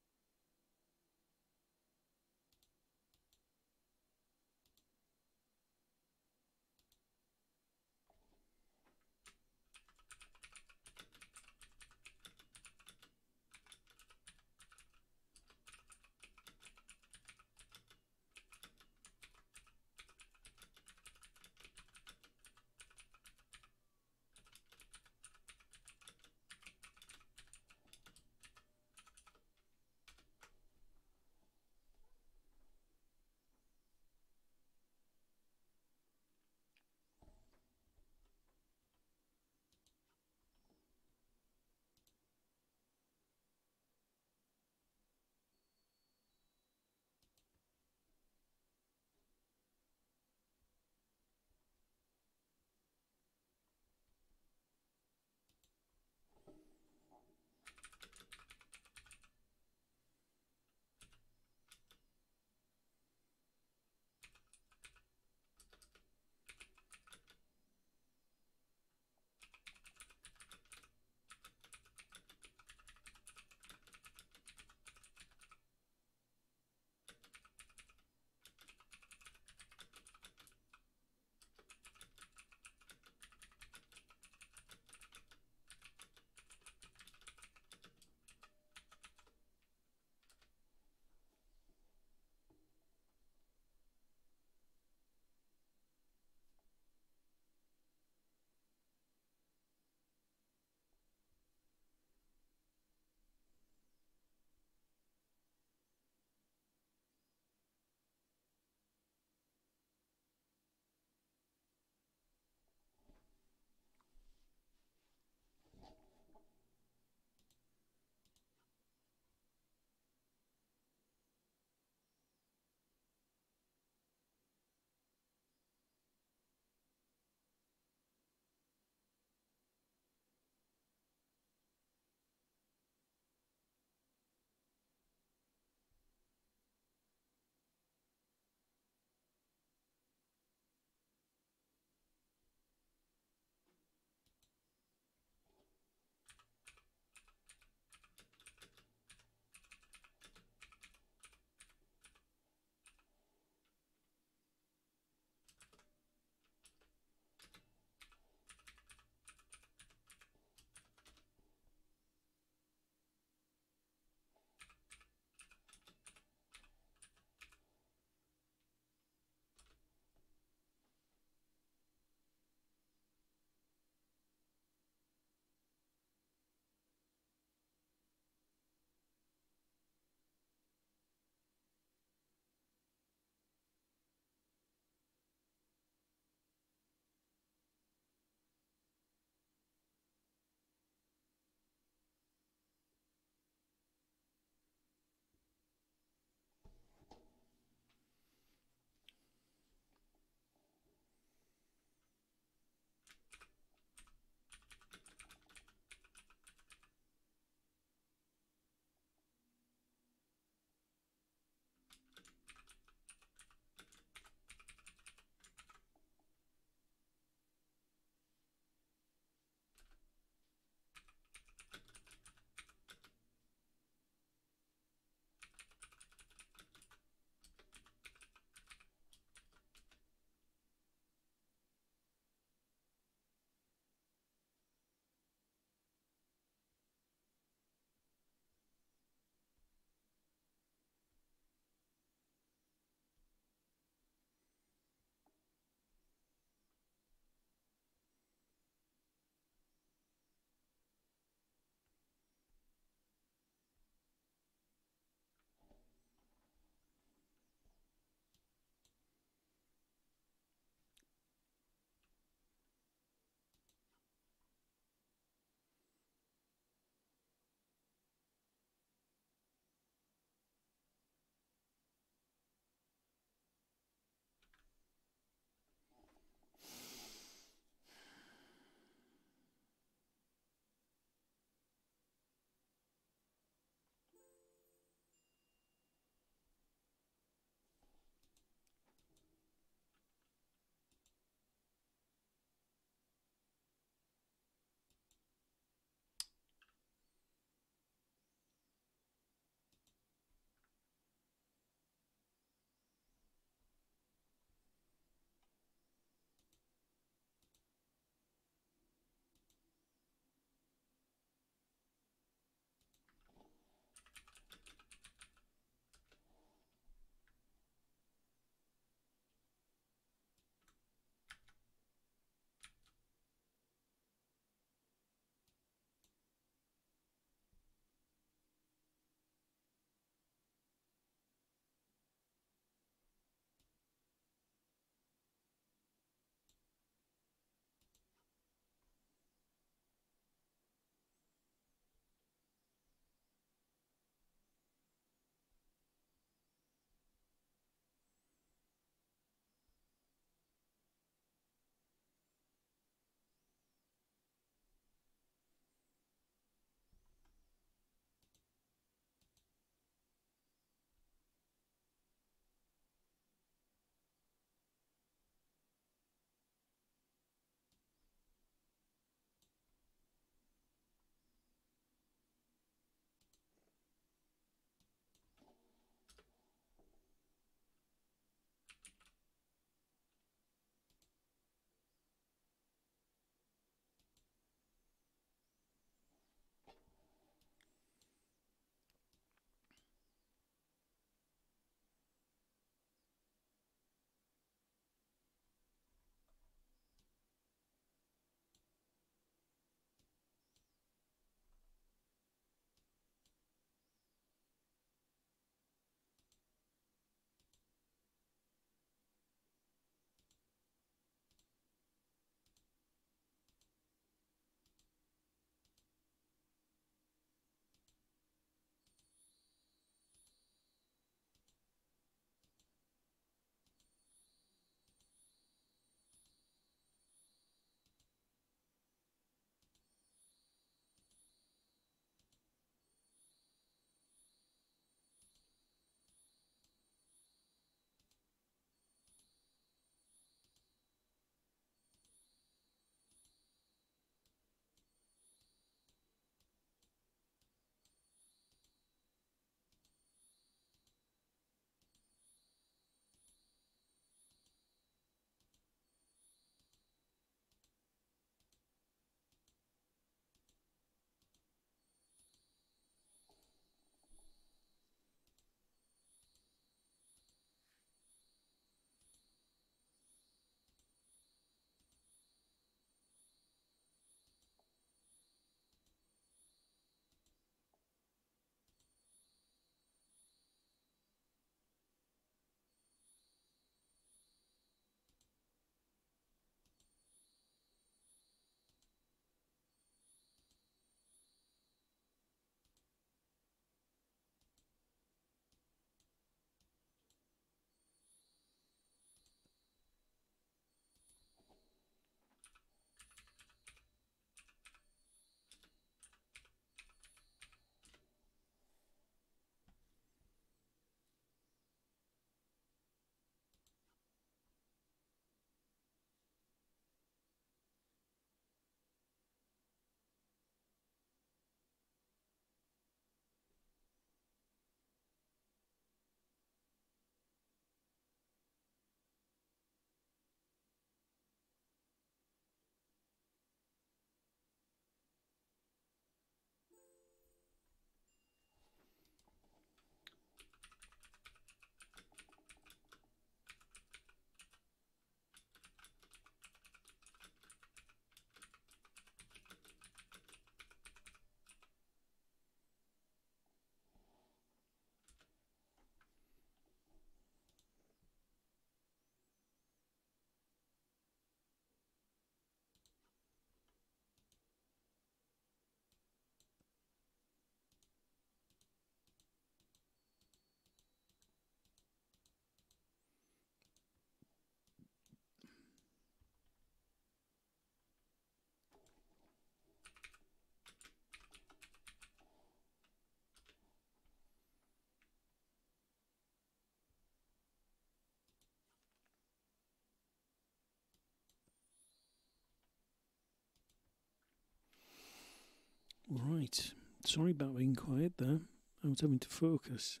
A: Right. Sorry about being quiet there. I was having to focus.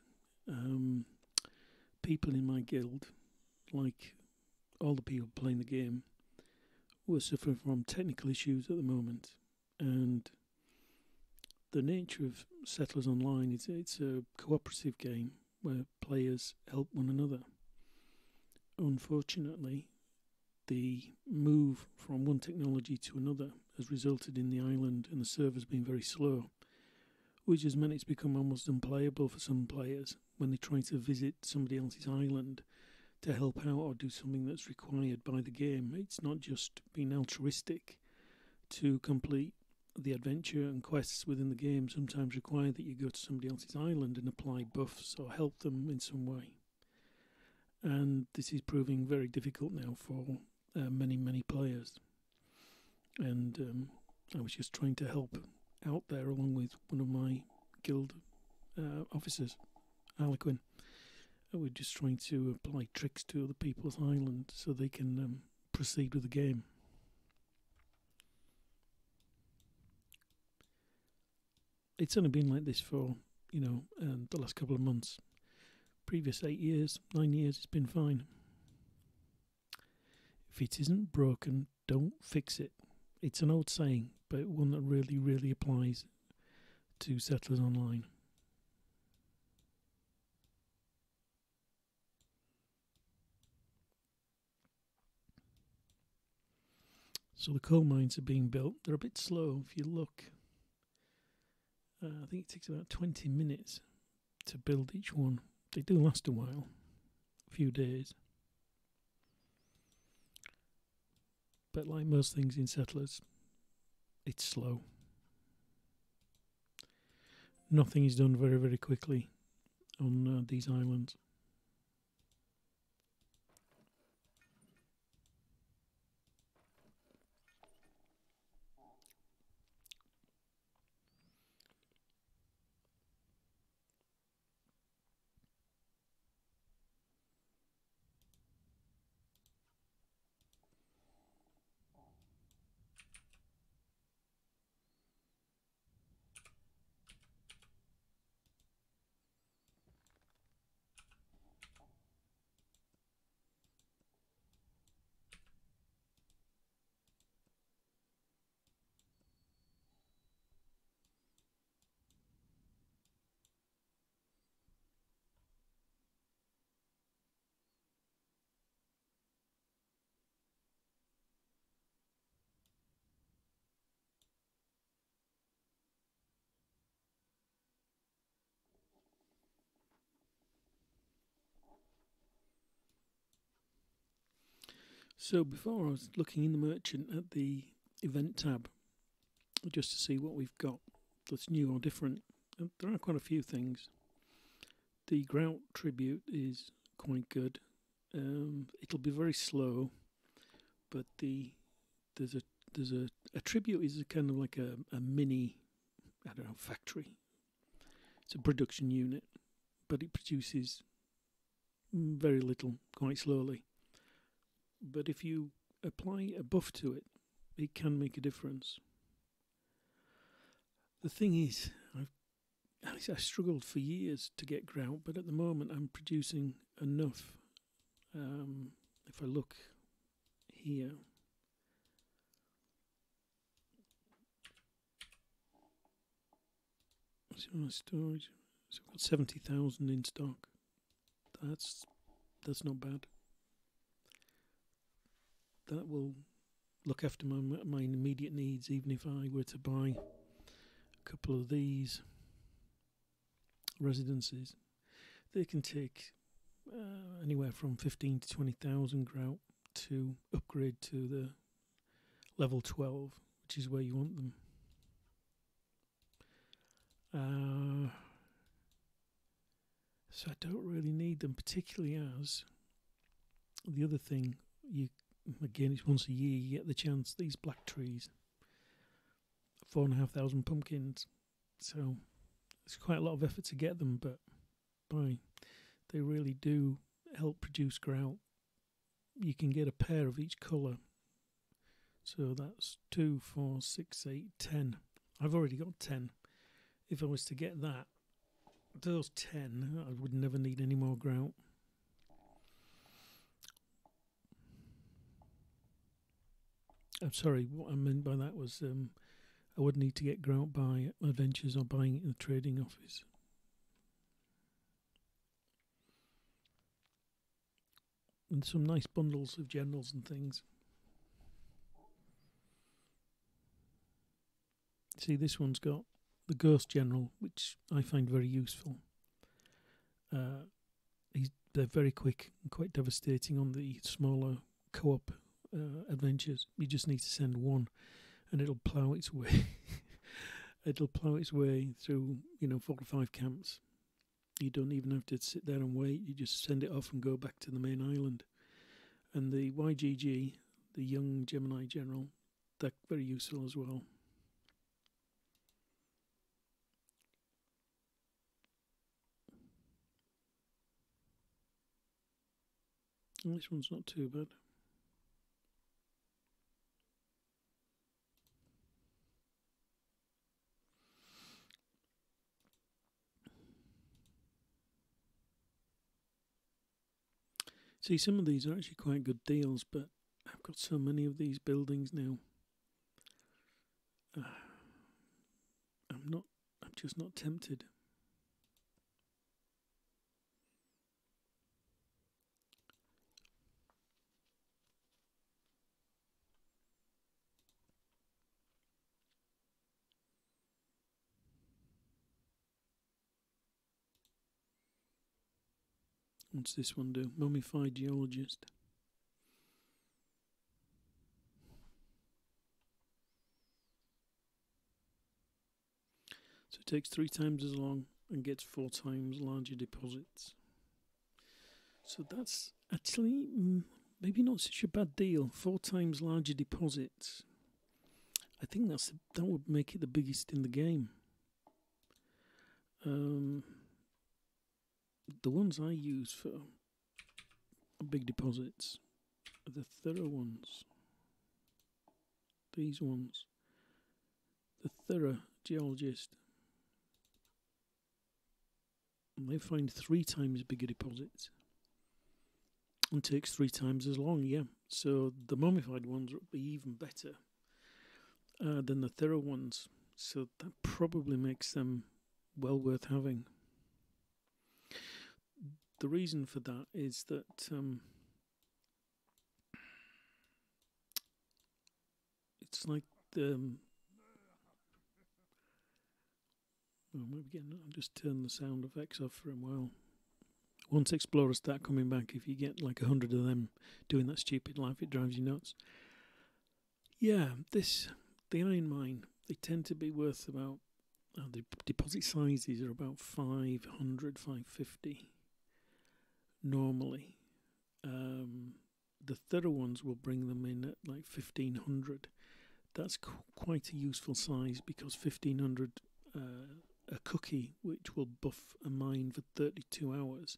A: People in my guild, like all the people playing the game, were suffering from technical issues at the moment. And the nature of Settlers Online is it's a cooperative game where players help one another. Unfortunately, the move from one technology to another has resulted in the island and the servers being very slow, which has meant it's become almost unplayable for some players when they try to visit somebody else's island to help out or do something that's required by the game. It's not just being altruistic to complete the adventure and quests within the game sometimes require that you go to somebody else's island and apply buffs or help them in some way. And this is proving very difficult now for many players. And I was just trying to help out there along with one of my guild officers, Harlequin. We're just trying to apply tricks to other people's island so they can proceed with the game. It's only been like this for, the last couple of months. Previous 8 years, 9 years, it's been fine. If it isn't broken, don't fix it. It's an old saying, but one that really applies to Settlers Online. So the coal mines are being built. They're a bit slow if you look. I think it takes about 20 minutes to build each one. They do last a while, a few days. But like most things in Settlers, it's slow. Nothing is done very quickly on these islands. So before I was looking in the merchant at the event tab just to see what we've got that's new or different. There are quite a few things. The grout tribute is quite good. It'll be very slow, but there's a tribute is kind of like a mini, factory. It's a production unit, but it produces very little, quite slowly. But if you apply a buff to it, it can make a difference. The thing is, I struggled for years to get grout, but at the moment I'm producing enough. If I look here, see my storage. So I've got 70,000 in stock. That's not bad. That will look after my immediate needs, even if I were to buy a couple of these residences. They can take anywhere from 15 to 20,000 grout to upgrade to the level 12, which is where you want them. So I don't really need them, particularly as the other thing, again, it's once a year you get the chance. These black trees, 4,500 pumpkins. So it's quite a lot of effort to get them, but they really do help produce grout. You can get a pair of each colour. So that's 2, 4, 6, 8, 10 I've already got 10. If I was to get those 10, I would never need any more grout. I'm sorry, what I meant by that was I would need to get grout by Adventures or buying it in the trading office. And some nice bundles of generals and things. See, this one's got the Ghost General, which I find very useful. They're very quick and quite devastating on the smaller co-op adventures. You just need to send one, and it'll plough its way. It'll plough its way through, 4 or 5 camps. You don't even have to sit there and wait. You just send it off and go back to the main island. And the YGG, the Young Gemini General, they're very useful as well. And this one's not too bad. See, some of these are actually quite good deals, but I've got so many of these buildings now. I'm just not tempted. What's this one do? Mummified Geologist. So it takes 3 times as long and gets 4 times larger deposits. So that's actually maybe not such a bad deal. 4 times larger deposits. I think that would make it the biggest in the game. The ones I use for big deposits are the thorough ones. These ones. The thorough geologist. And they find 3 times bigger deposits. And takes 3 times as long, yeah. So the mummified ones would be even better than the thorough ones. So that probably makes them well worth having. The reason for that is that it's like I'll just turn the sound effects off for a while. Once explorers start coming back, if you get like 100 of them doing that stupid life, it drives you nuts. Yeah, the iron mine, they tend to be worth about, the deposit sizes are about 500, 550 normally. The thorough ones will bring them in at like 1500. That's quite a useful size, because 1500, a cookie which will buff a mine for 32 hours,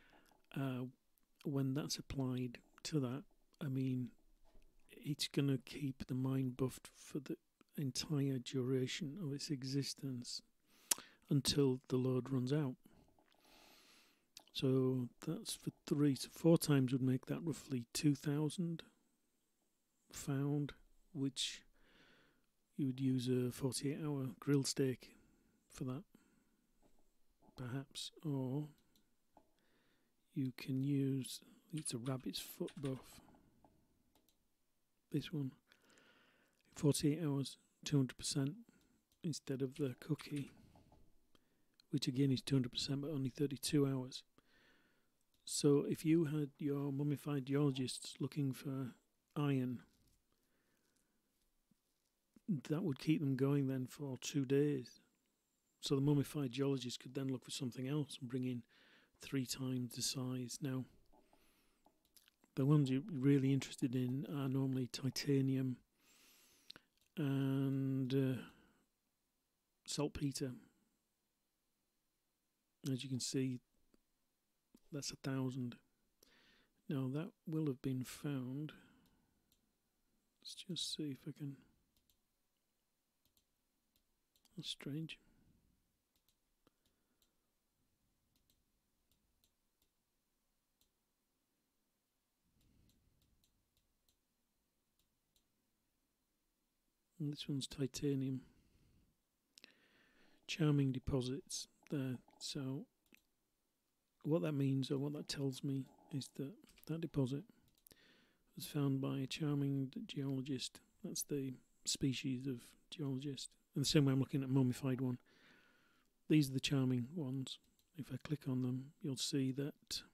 A: when that's applied to that, I mean, it's going to keep the mine buffed for the entire duration of its existence until the load runs out. So that's for 3 to 4 times would make that roughly 2,000 found, which you would use a 48-hour grill steak for that, perhaps, or you can use, it's a rabbit's foot buff. This one, 48 hours, 200% instead of the cookie, which again is 200% but only 32 hours. So if you had your mummified geologists looking for iron, that would keep them going then for 2 days. So the mummified geologist could then look for something else and bring in 3 times the size. Now, the ones you're really interested in are normally titanium and saltpeter. As you can see, that's 1,000. Now that will have been found. Let's just see if I can. That's strange. And this one's titanium. Charming deposits there. So what that means, or what that tells me, is that that deposit was found by a charming geologist. That's the species of geologist. In the same way I'm looking at a mummified one. These are the charming ones. If I click on them, you'll see that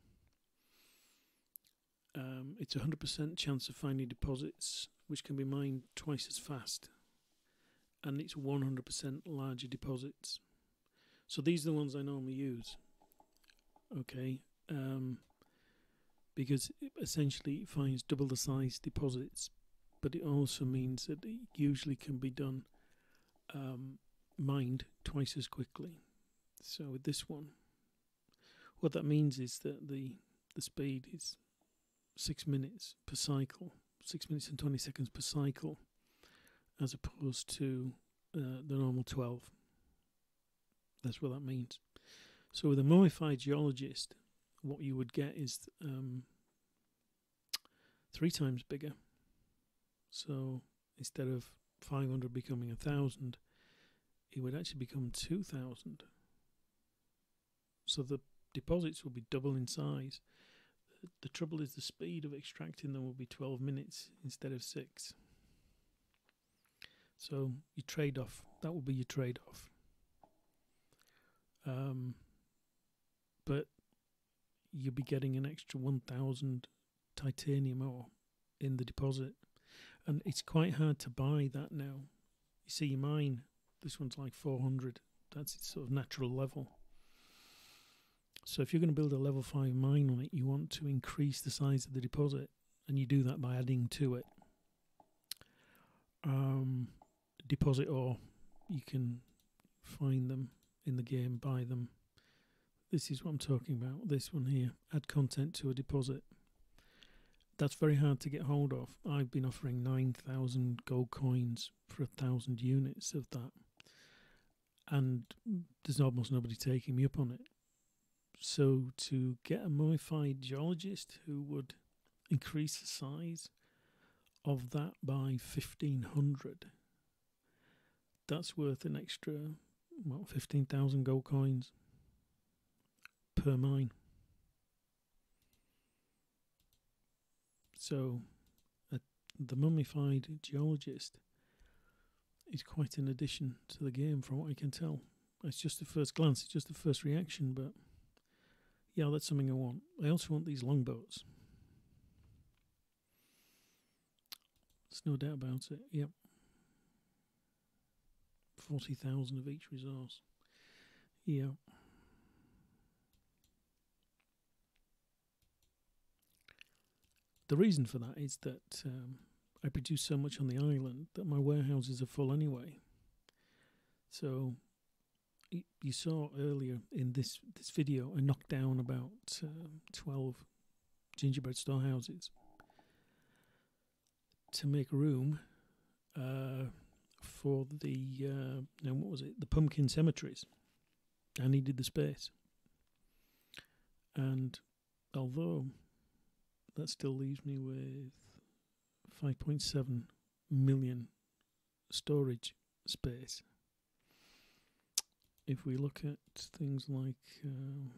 A: it's a 100% chance of finding deposits which can be mined twice as fast, and it's 100% larger deposits. So these are the ones I normally use. Okay, because it essentially finds double the size deposits, but it also means that it usually can be done mined twice as quickly. So with this one, what that means is that the speed is 6 minutes per cycle, 6 minutes and 20 seconds per cycle, as opposed to the normal 12. That's what that means. So with a mummified geologist, what you would get is 3 times bigger. So instead of 500 becoming 1,000, it would actually become 2,000. So the deposits will be double in size. The trouble is the speed of extracting them will be 12 minutes instead of 6. So your trade-off, that will be your trade-off. But you'll be getting an extra 1,000 titanium ore in the deposit. And it's quite hard to buy that now. You see, your mine, this one's like 400. That's its sort of natural level. So if you're going to build a level 5 mine on it, you want to increase the size of the deposit, and you do that by adding to it. Deposit ore, you can find them in the game, buy them. This is what I'm talking about, this one here, add content to a deposit. That's very hard to get hold of. I've been offering 9,000 gold coins for 1,000 units of that, and there's almost nobody taking me up on it. So to get a mummified geologist who would increase the size of that by 1,500, that's worth an extra, 15,000 gold coins per mine. So the mummified geologist is quite an addition to the game from what I can tell. It's just the first glance, it's just the first reaction, but yeah, that's something I want. I also want these longboats. There's no doubt about it, yep. 40,000 of each resource. Yeah. The reason for that is that I produce so much on the island that my warehouses are full anyway. So you saw earlier in this video, I knocked down about 12 gingerbread storehouses to make room for the what was it? The pumpkin cemeteries. I needed the space, and although that still leaves me with 5.7 million storage space. If we look at things like here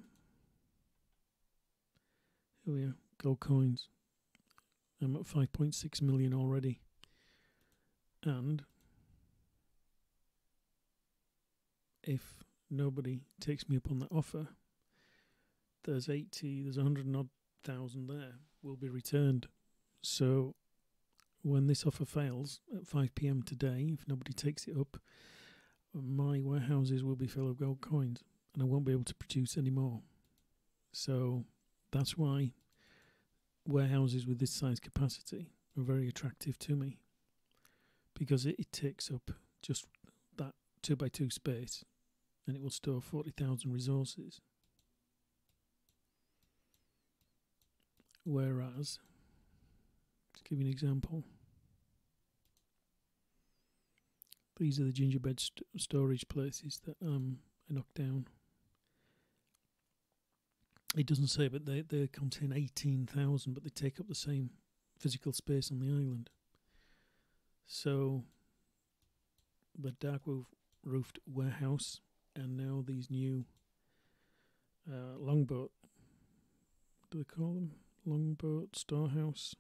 A: we are, gold coins. I'm at 5.6 million already, and if nobody takes me up on that offer, there's 100 and odd thousand there will be returned. So when this offer fails at 5 p.m. today, if nobody takes it up, my warehouses will be full of gold coins and I won't be able to produce any more. So that's why warehouses with this size capacity are very attractive to me, because it takes up just that 2x2 space and it will store 40,000 resources. Whereas, to give you an example, These are the gingerbread storage places that I knocked down. It doesn't say, but they contain 18,000, but they take up the same physical space on the island. So the dark roofed warehouse, and now these new longboat, do they call them? Longboat storehouse.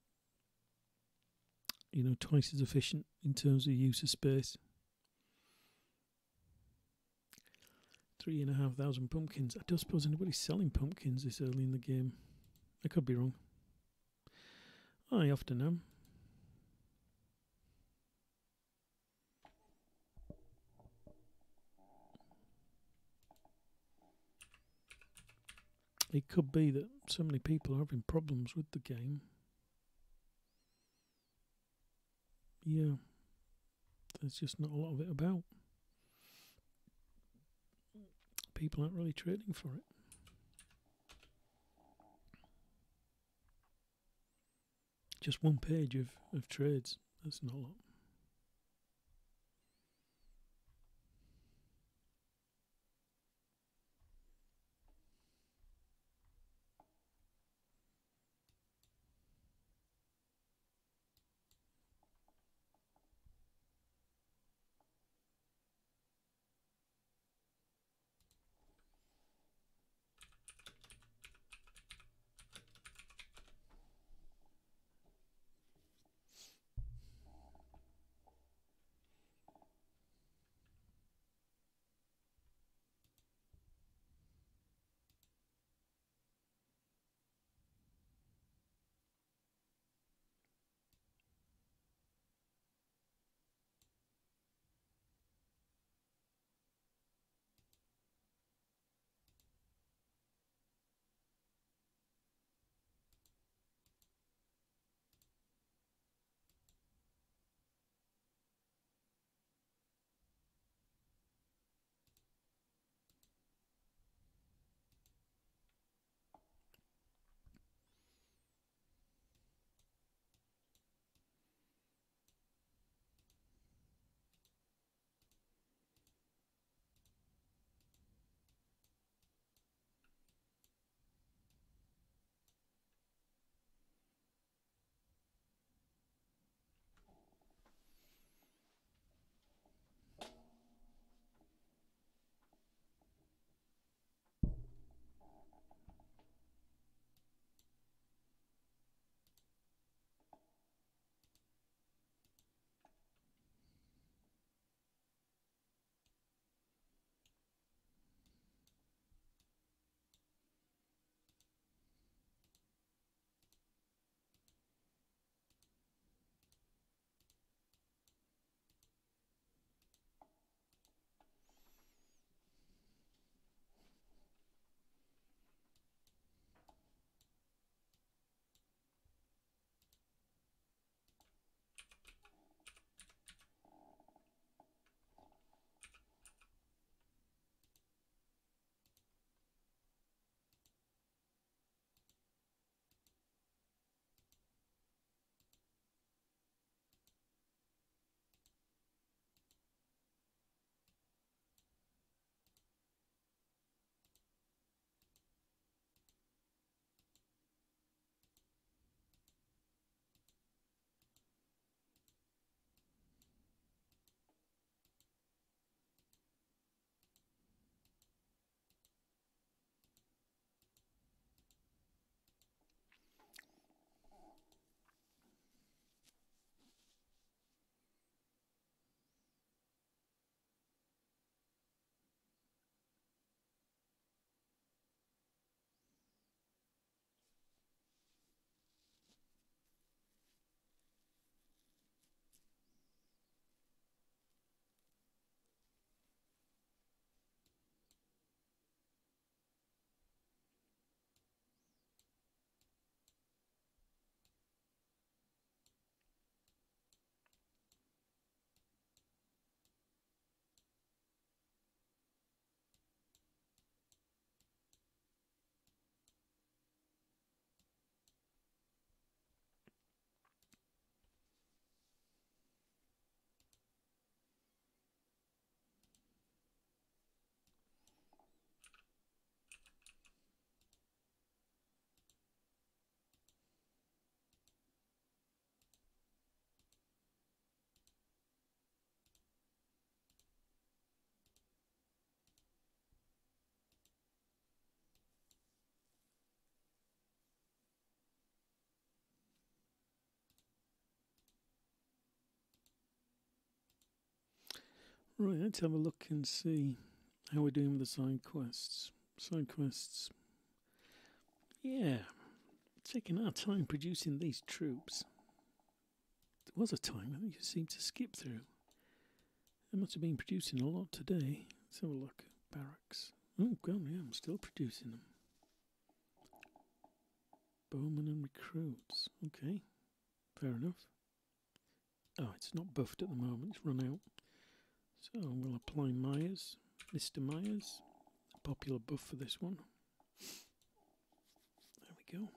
A: You know, twice as efficient in terms of use of space. 3,500 pumpkins. I don't suppose anybody's selling pumpkins this early in the game. I could be wrong. I often am. It could be that so many people are having problems with the game. Yeah. There's just not a lot of it about. People aren't really trading for it. Just one page of trades. That's not a lot. Right, let's have a look and see how we're doing with the side quests. Side quests. Yeah, taking our time producing these troops. There was a time that you seemed to skip through. I must have been producing a lot today. Let's have a look. Barracks. Oh, God, yeah, I'm still producing them. Bowmen and recruits. Okay, fair enough. Oh, it's not buffed at the moment. It's run out. So we'll apply Myers. Mr. Myers. A popular buff for this one. There we go.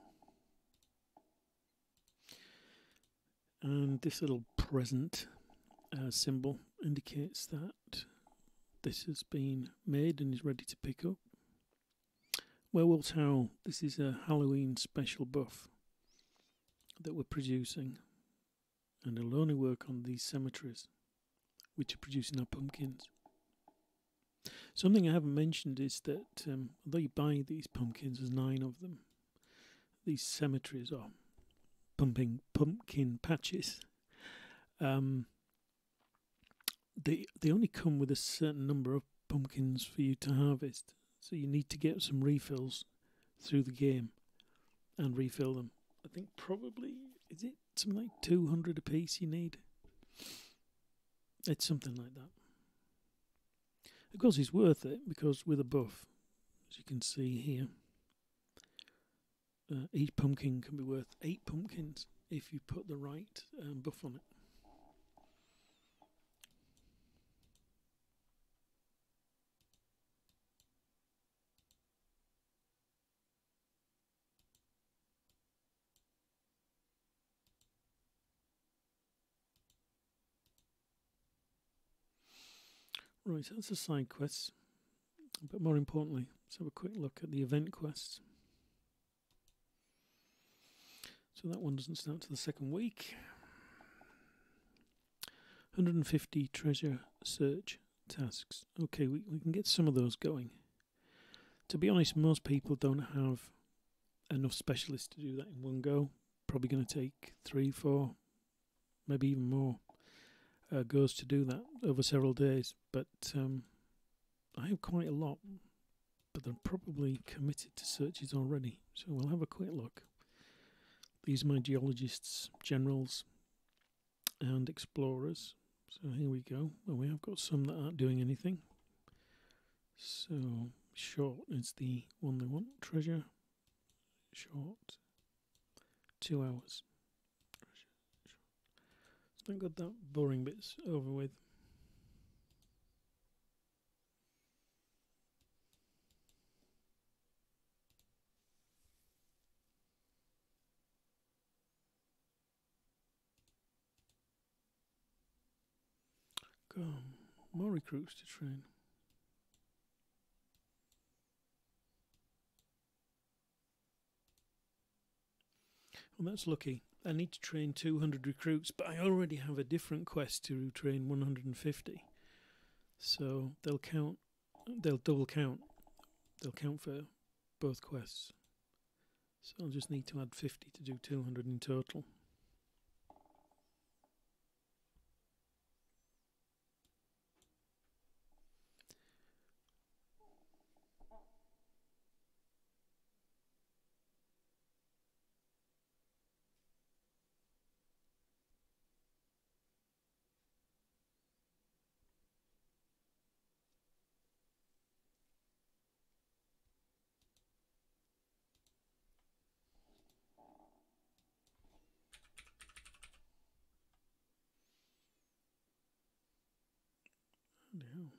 A: And this little present symbol indicates that this has been made and is ready to pick up. Werewolf's Howl. This is a Halloween special buff that we're producing, and it'll only work on these cemeteries which are producing our pumpkins. Something I haven't mentioned is that although you buy these pumpkins, there's 9 of them, these cemeteries are pumpkin patches. They only come with a certain number of pumpkins for you to harvest, so you need to get some refills through the game and refill them. I think probably, is it something like 200 a piece you need? It's something like that. Of course it's worth it, because with a buff, as you can see here, each pumpkin can be worth 8 pumpkins if you put the right buff on it. Right, so that's the side quests. But more importantly, let's have a quick look at the event quests. So that one doesn't start till the second week. 150 treasure search tasks. Okay, we can get some of those going. To be honest, most people don't have enough specialists to do that in one go. Probably going to take 3, 4, maybe even more goes to do that over several days. But I have quite a lot, but they're probably committed to searches already. So we'll have a quick look. These are my geologists, generals, and explorers. So here we go. Well, we have got some that aren't doing anything. So short is the one they want. Treasure. Short. 2 hours. So I've got that boring bits over with. Go on. More recruits to train. Well, that's lucky. I need to train 200 recruits, but I already have a different quest to train 150. So they'll double count. They'll count for both quests. So I'll just need to add 50 to do 200 in total. No.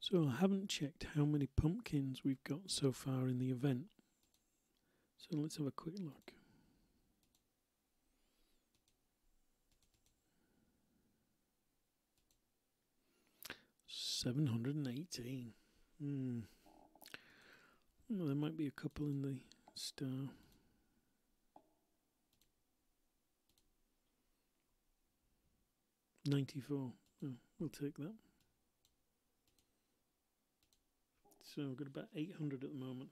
A: So I haven't checked how many pumpkins we've got so far in the event. So let's have a quick look. $718. Well, there might be a couple in the star. $94. Oh, we'll take that. So we've got about 800 at the moment.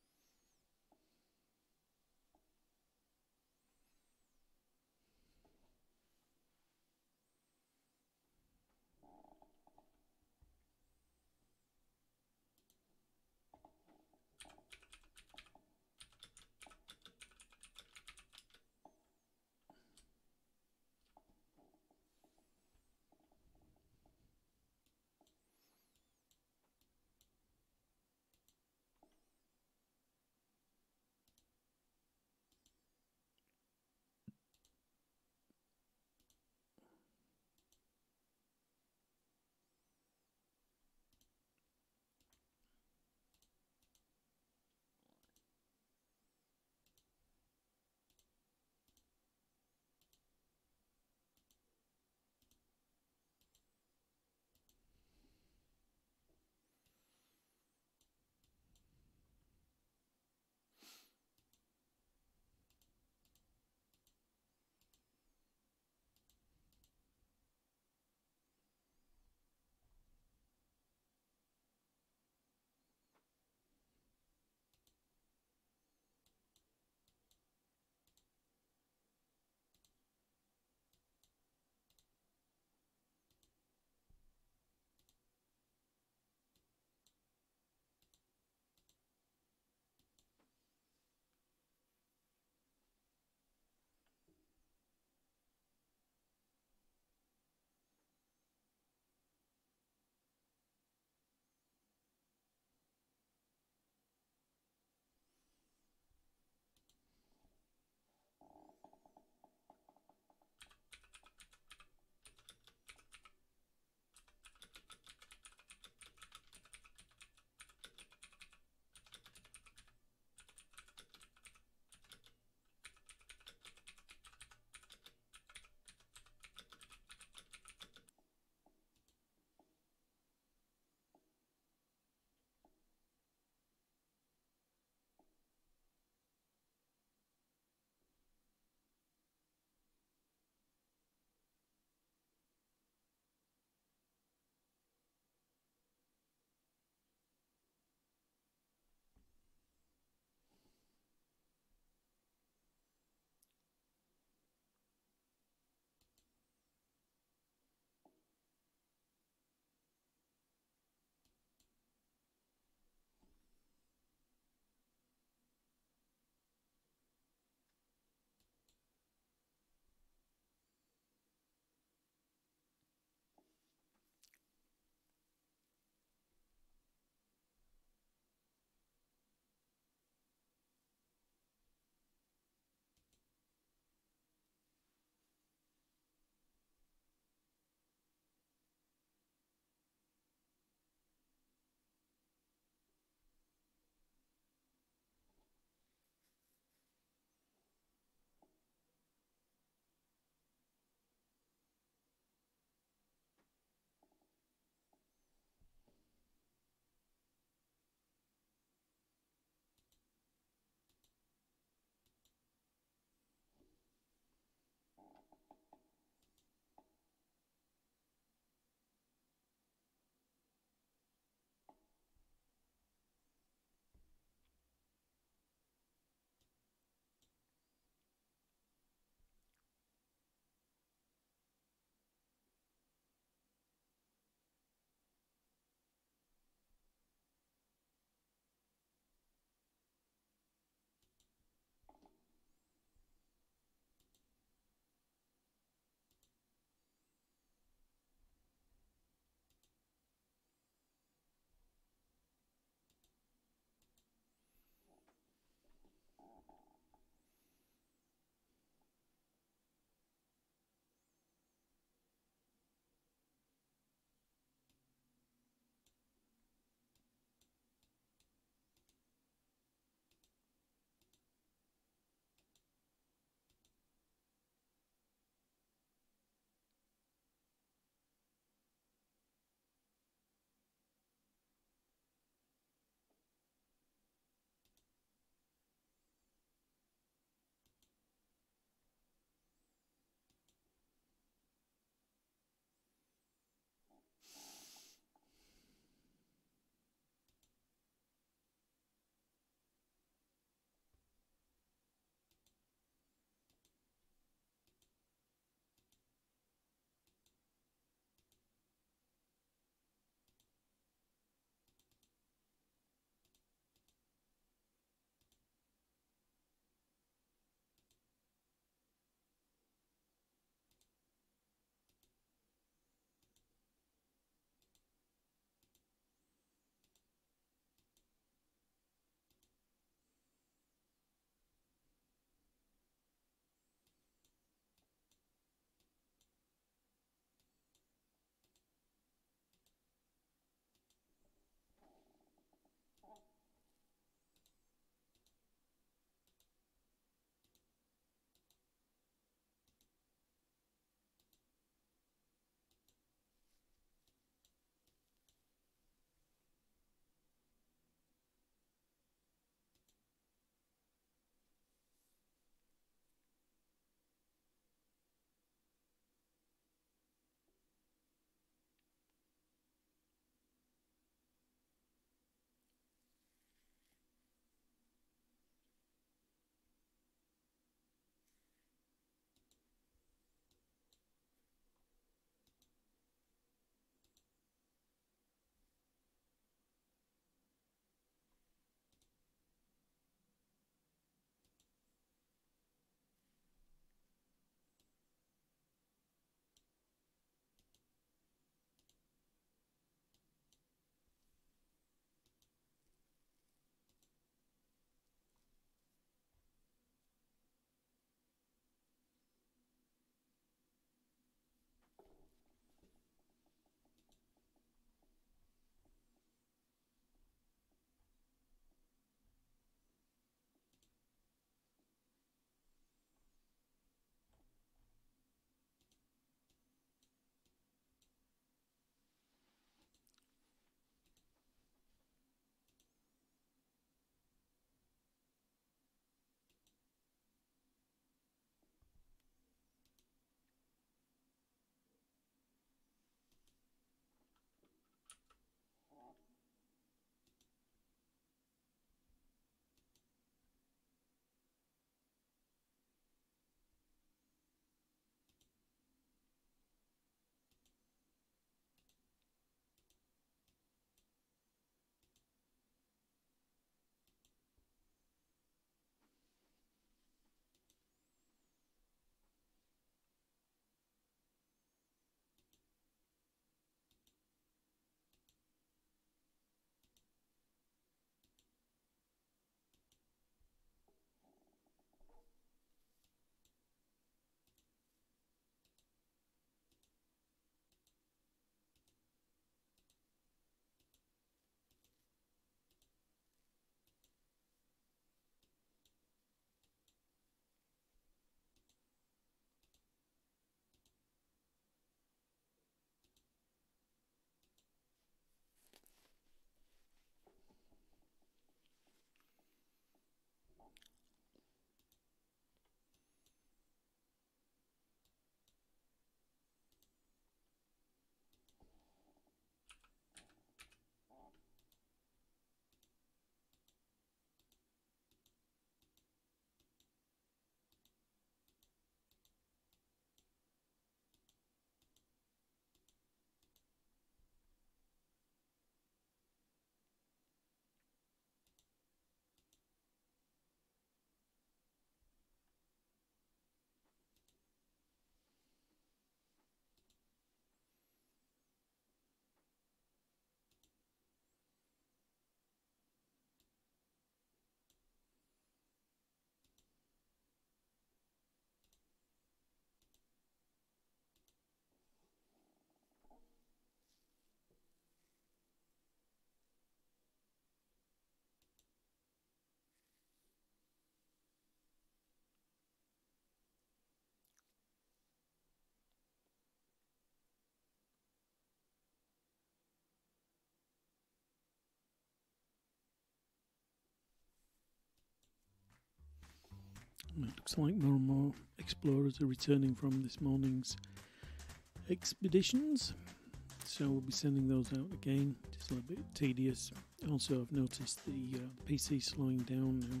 A: It looks like more and more explorers are returning from this morning's expeditions, so we'll be sending those out again. Just a little bit tedious. Also, I've noticed the PC slowing down now.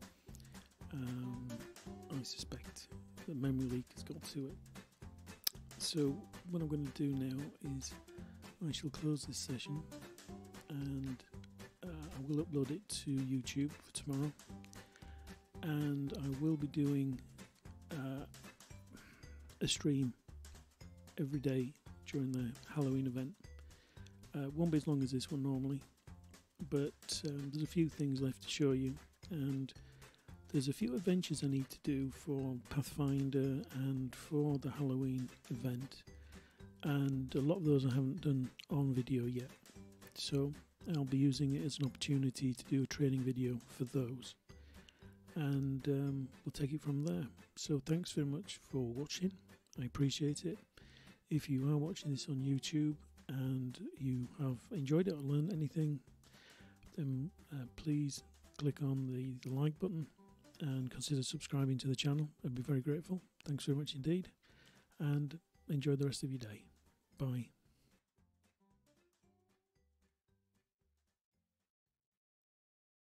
A: I suspect the memory leak has got to it. So what I'm going to do now is I shall close this session, and I will upload it to YouTube for tomorrow, and I will be doing a stream every day during the Halloween event. It won't be as long as this one normally, but there's a few things left to show you, and there's a few adventures I need to do for Pathfinder and for the Halloween event, and a lot of those I haven't done on video yet, so I'll be using it as an opportunity to do a training video for those, and we'll take it from there. So thanks very much for watching, I appreciate it. If you are watching this on YouTube and you have enjoyed it or learned anything, then please click on the like button and consider subscribing to the channel. I'd be very grateful. Thanks very much indeed, and enjoy the rest of your day. Bye.